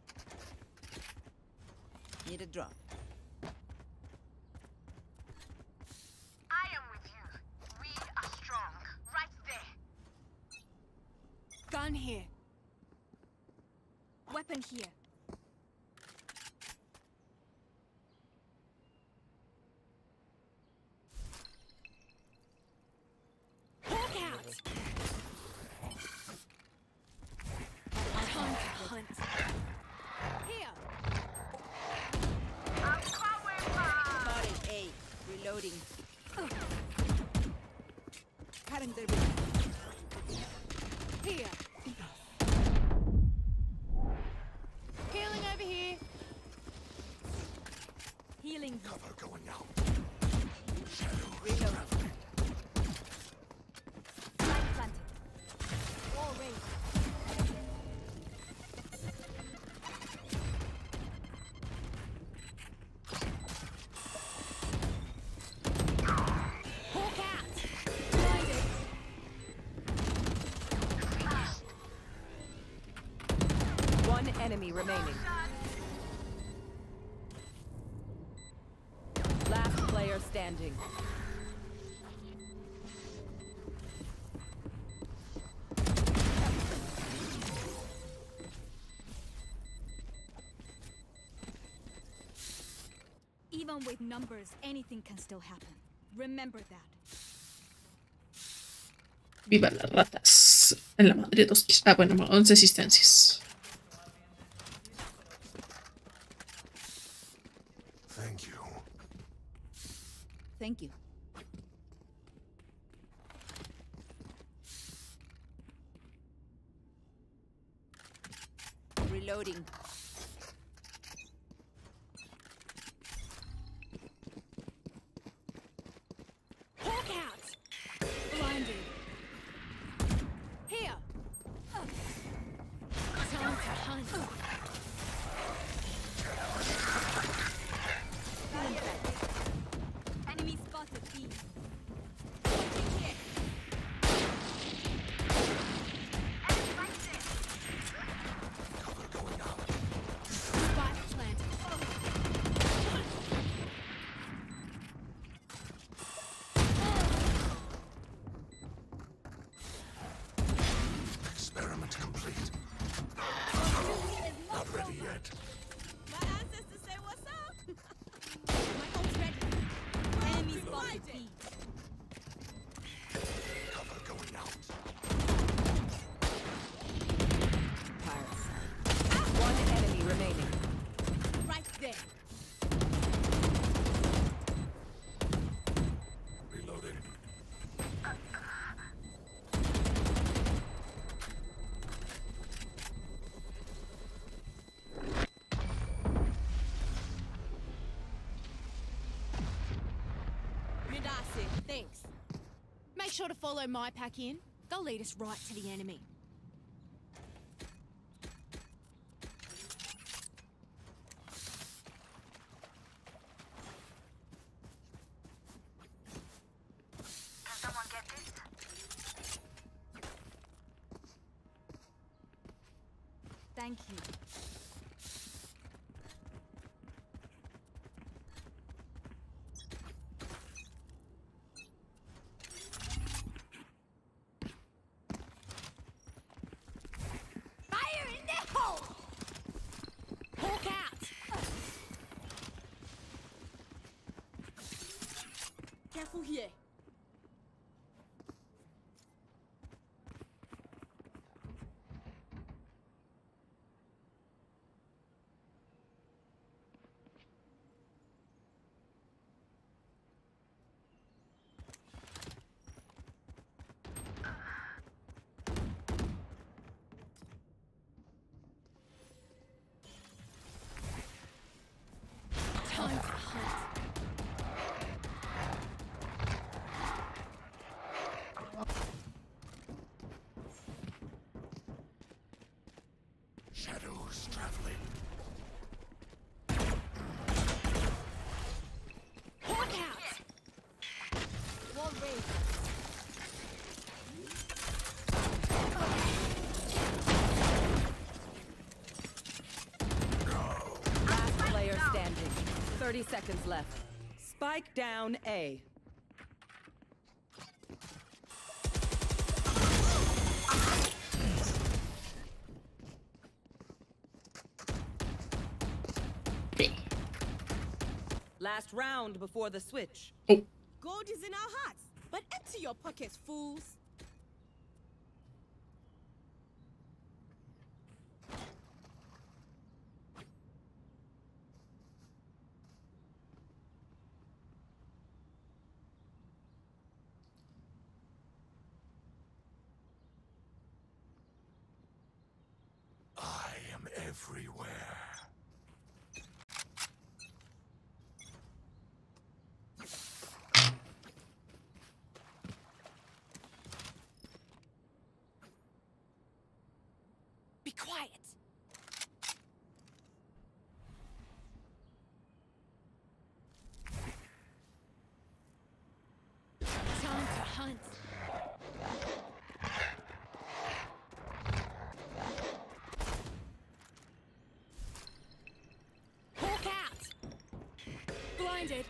Need a drop. I am with you. We are strong. Gun here. Weapon here. Hawk out. Time to hunt. Here. Spotted A. Reloading. Cutting the ring. Here. Healing over here. Healing. Cover going out. Reload. Light planted. Wall raised. Hawk out. Blinded. One enemy remaining. Last player standing. Even with numbers, anything can still happen. Remember that. Viva las ratas. En la madre dos kills. Ah, bueno, once asistencias. Thank you. Thank you. Reloading. Hawk out. Blinded. Here. Time to hunt. Enemy spotted B. Cover going out. Spike planted. Experiment complete. Not ready yet. My ancestors say what's up? My ult's ready. Enemy spotted B. Cover going out. One enemy remaining. Right there. Reloading. Midasi, thanks. Make sure to follow my pack in. They'll lead us right to the enemy. Can someone get this? Thank you. Fire in the hole! Hawk out! Careful here. Time to hunt. Shadows traveling. Hawk out! Wall raised. Last player standing. thirty seconds left. Spike down A. Last round before the switch. Oh. Gold is in our hearts, but empty your pockets, fools. I am everywhere. Be quiet. Time to hunt. Hawk out. Blinded.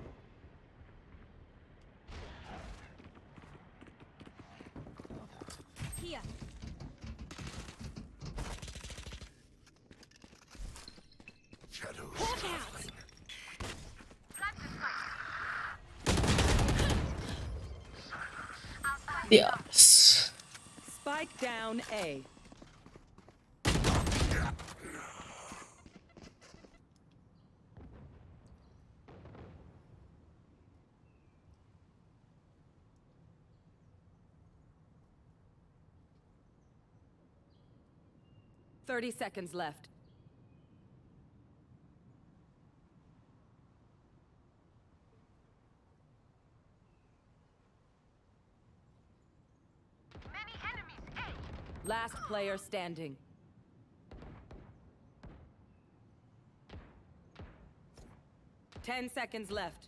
Here. Shadows Hawk out. traveling. Yes. Spike down A. Thirty seconds left. Many enemies, A. Last player standing. Ten seconds left.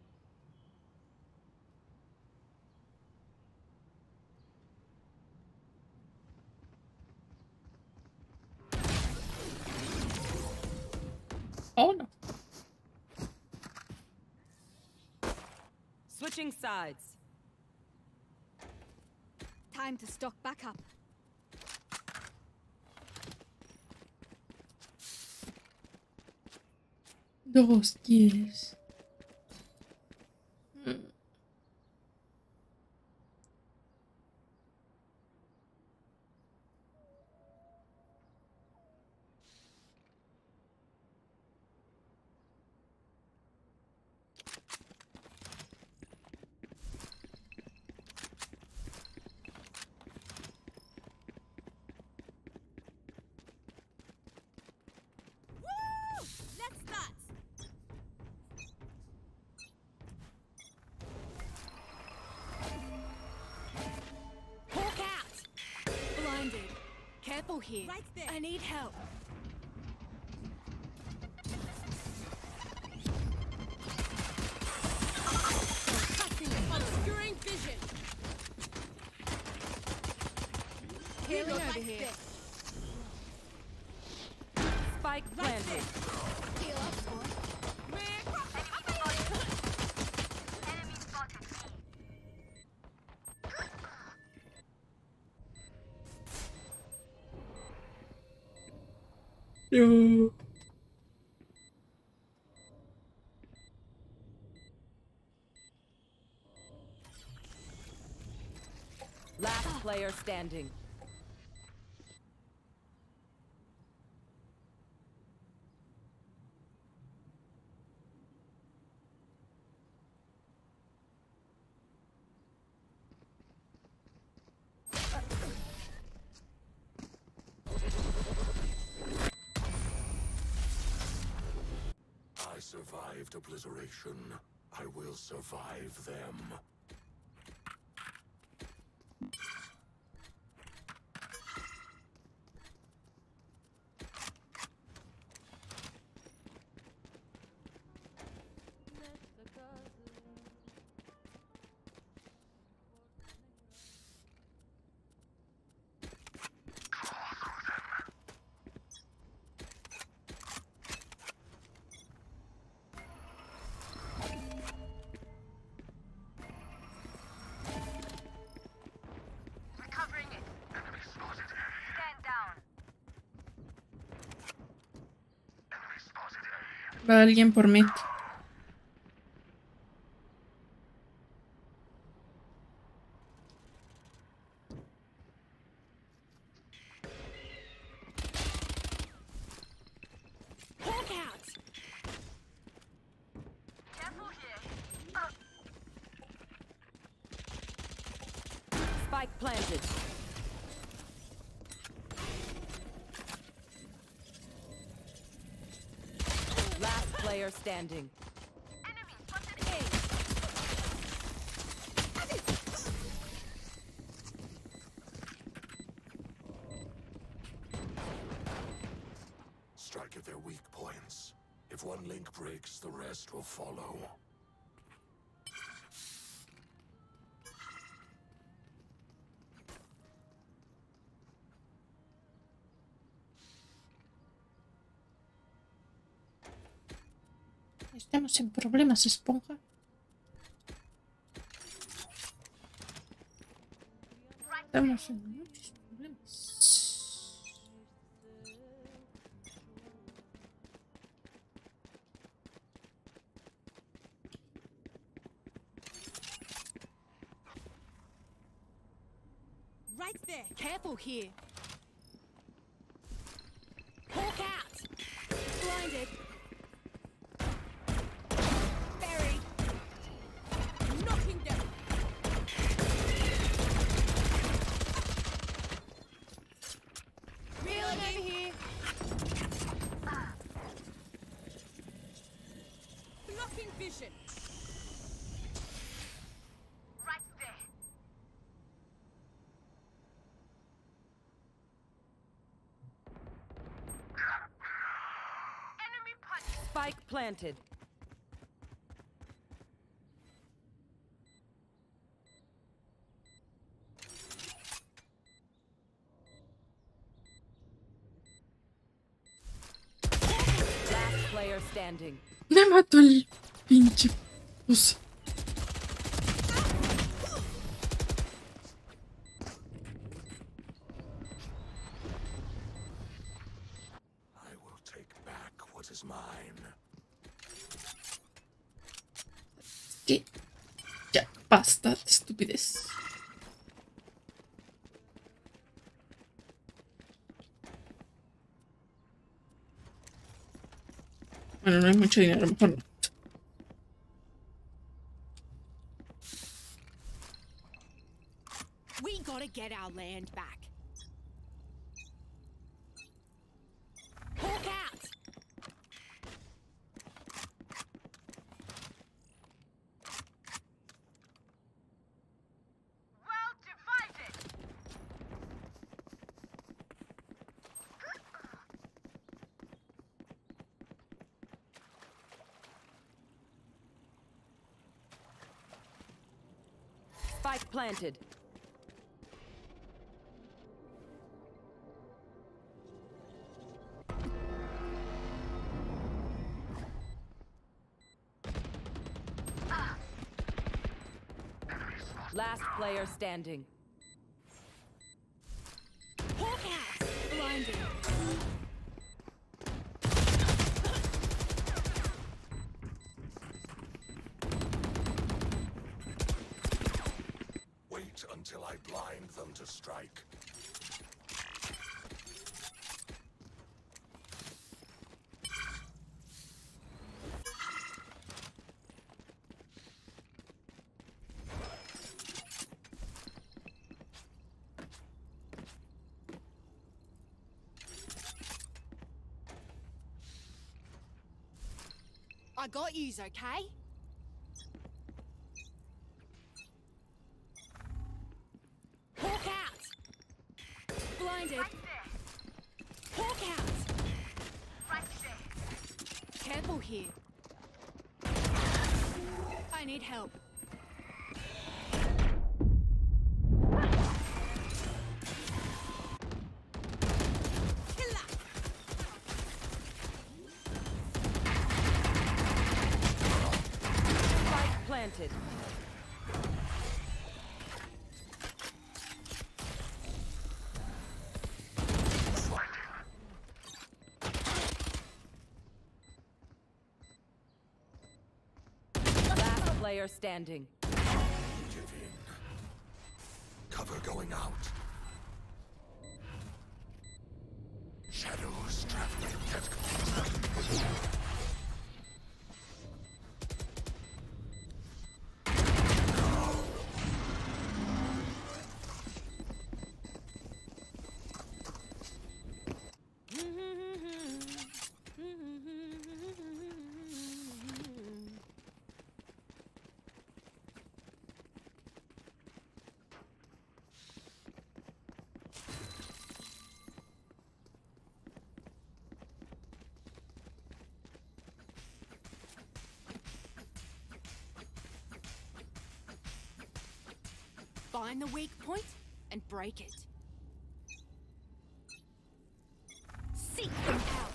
Oh no. Switching sides. Time to stock back up. Dos kills. Hmm. Woo! Let's start. Hawk out. Blinded. Careful here. Right there. I need help. Cutting, obscuring vision. Healing Healer over right here. there. Spike Right planted. there. Heal up, boy. Enemy spotted. Yo. Last player standing. I survived obliteration. I will survive them. Recovering it. Enemy spotted. Stand down. Enemy spotted. Va alguien por mid. Spike planted. Last player standing. Strike at their weak points. If one link breaks, the rest will follow. Estamos en problemas, esponja. Estamos en muchos problemas. Right there. Careful here. Hawk out. Blinded. Buried. Knocking down. Reeling over here. Blocking vision. Right there. Enemy punch. Spike planted. Last player standing. Me mató el pinche puso. I will take back what is mine. ¿Qué? Ya, basta de estupidez. Bueno, no hay mucho dinero, a lo mejor no. We gotta get our land back. Hawk out. Well divided. Spike planted. Last player standing. Hawk out. Blinded. Wait until I blind them to strike. I got yous, okay? Hawk out. Blinded. Hawk out. Right there. Careful here. I need help. Killer. Spike planted. Last player standing. Give in. Cover going out. Shadows traveling tentacles. Find the weak point and break it. Seek them out.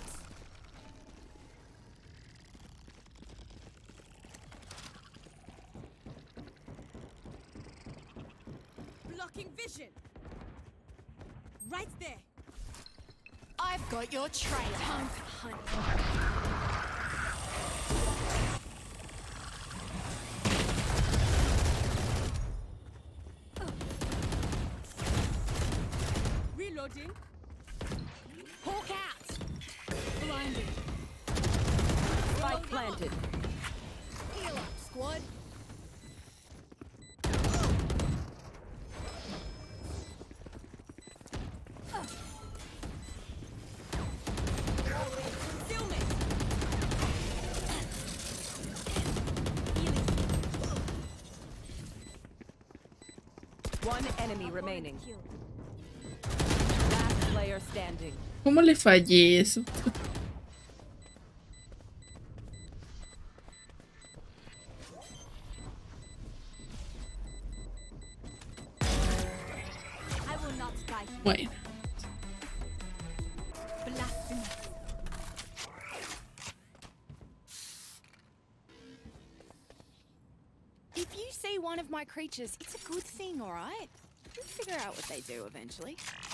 Blocking vision. Right there. I've got your trail. Time to hunt. Reloading. Hawk out. Blinded. Spike planted. Heal up, squad. One enemy remaining. Last player standing. ¿Cómo le fallé eso? Bueno. If you see one of my creatures, it's a good thing, all right? We'll figure out what they do eventually.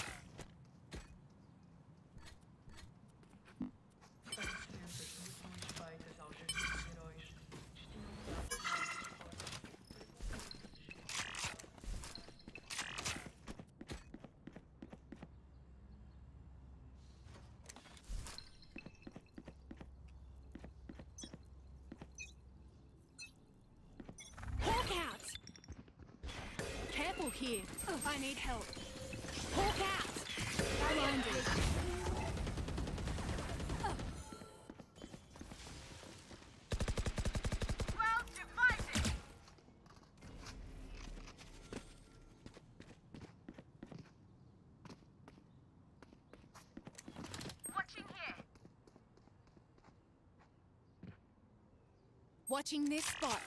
Here. Oh, I need help. Hawk out! Blinded. Oh. Well divided. Watching here. Watching this spot.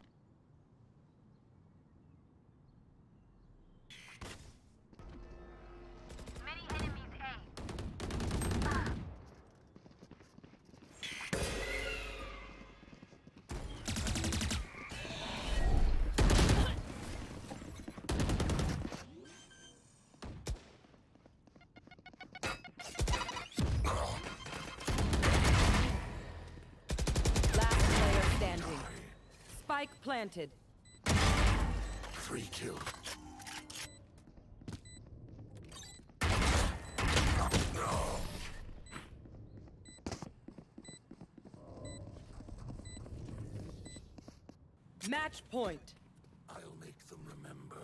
Spike planted. Three kills. Match point. I'll make them remember.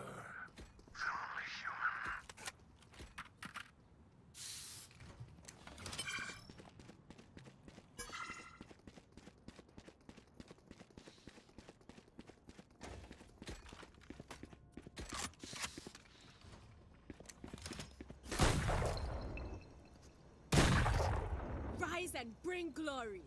Rise and bring glory.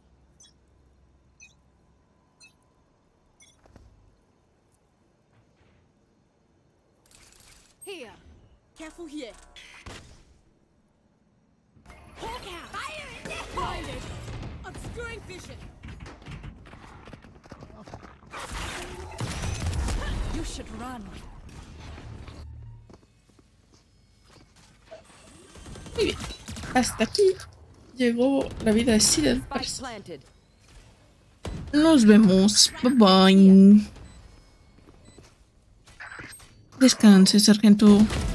Here. Careful here. Hawk out! Fire in there! Blinded! Obscuring vision! You should run. Muy bien. Hasta aquí llegó la vida de Seeded. Nos vemos. Bye bye. Descanse, sargento.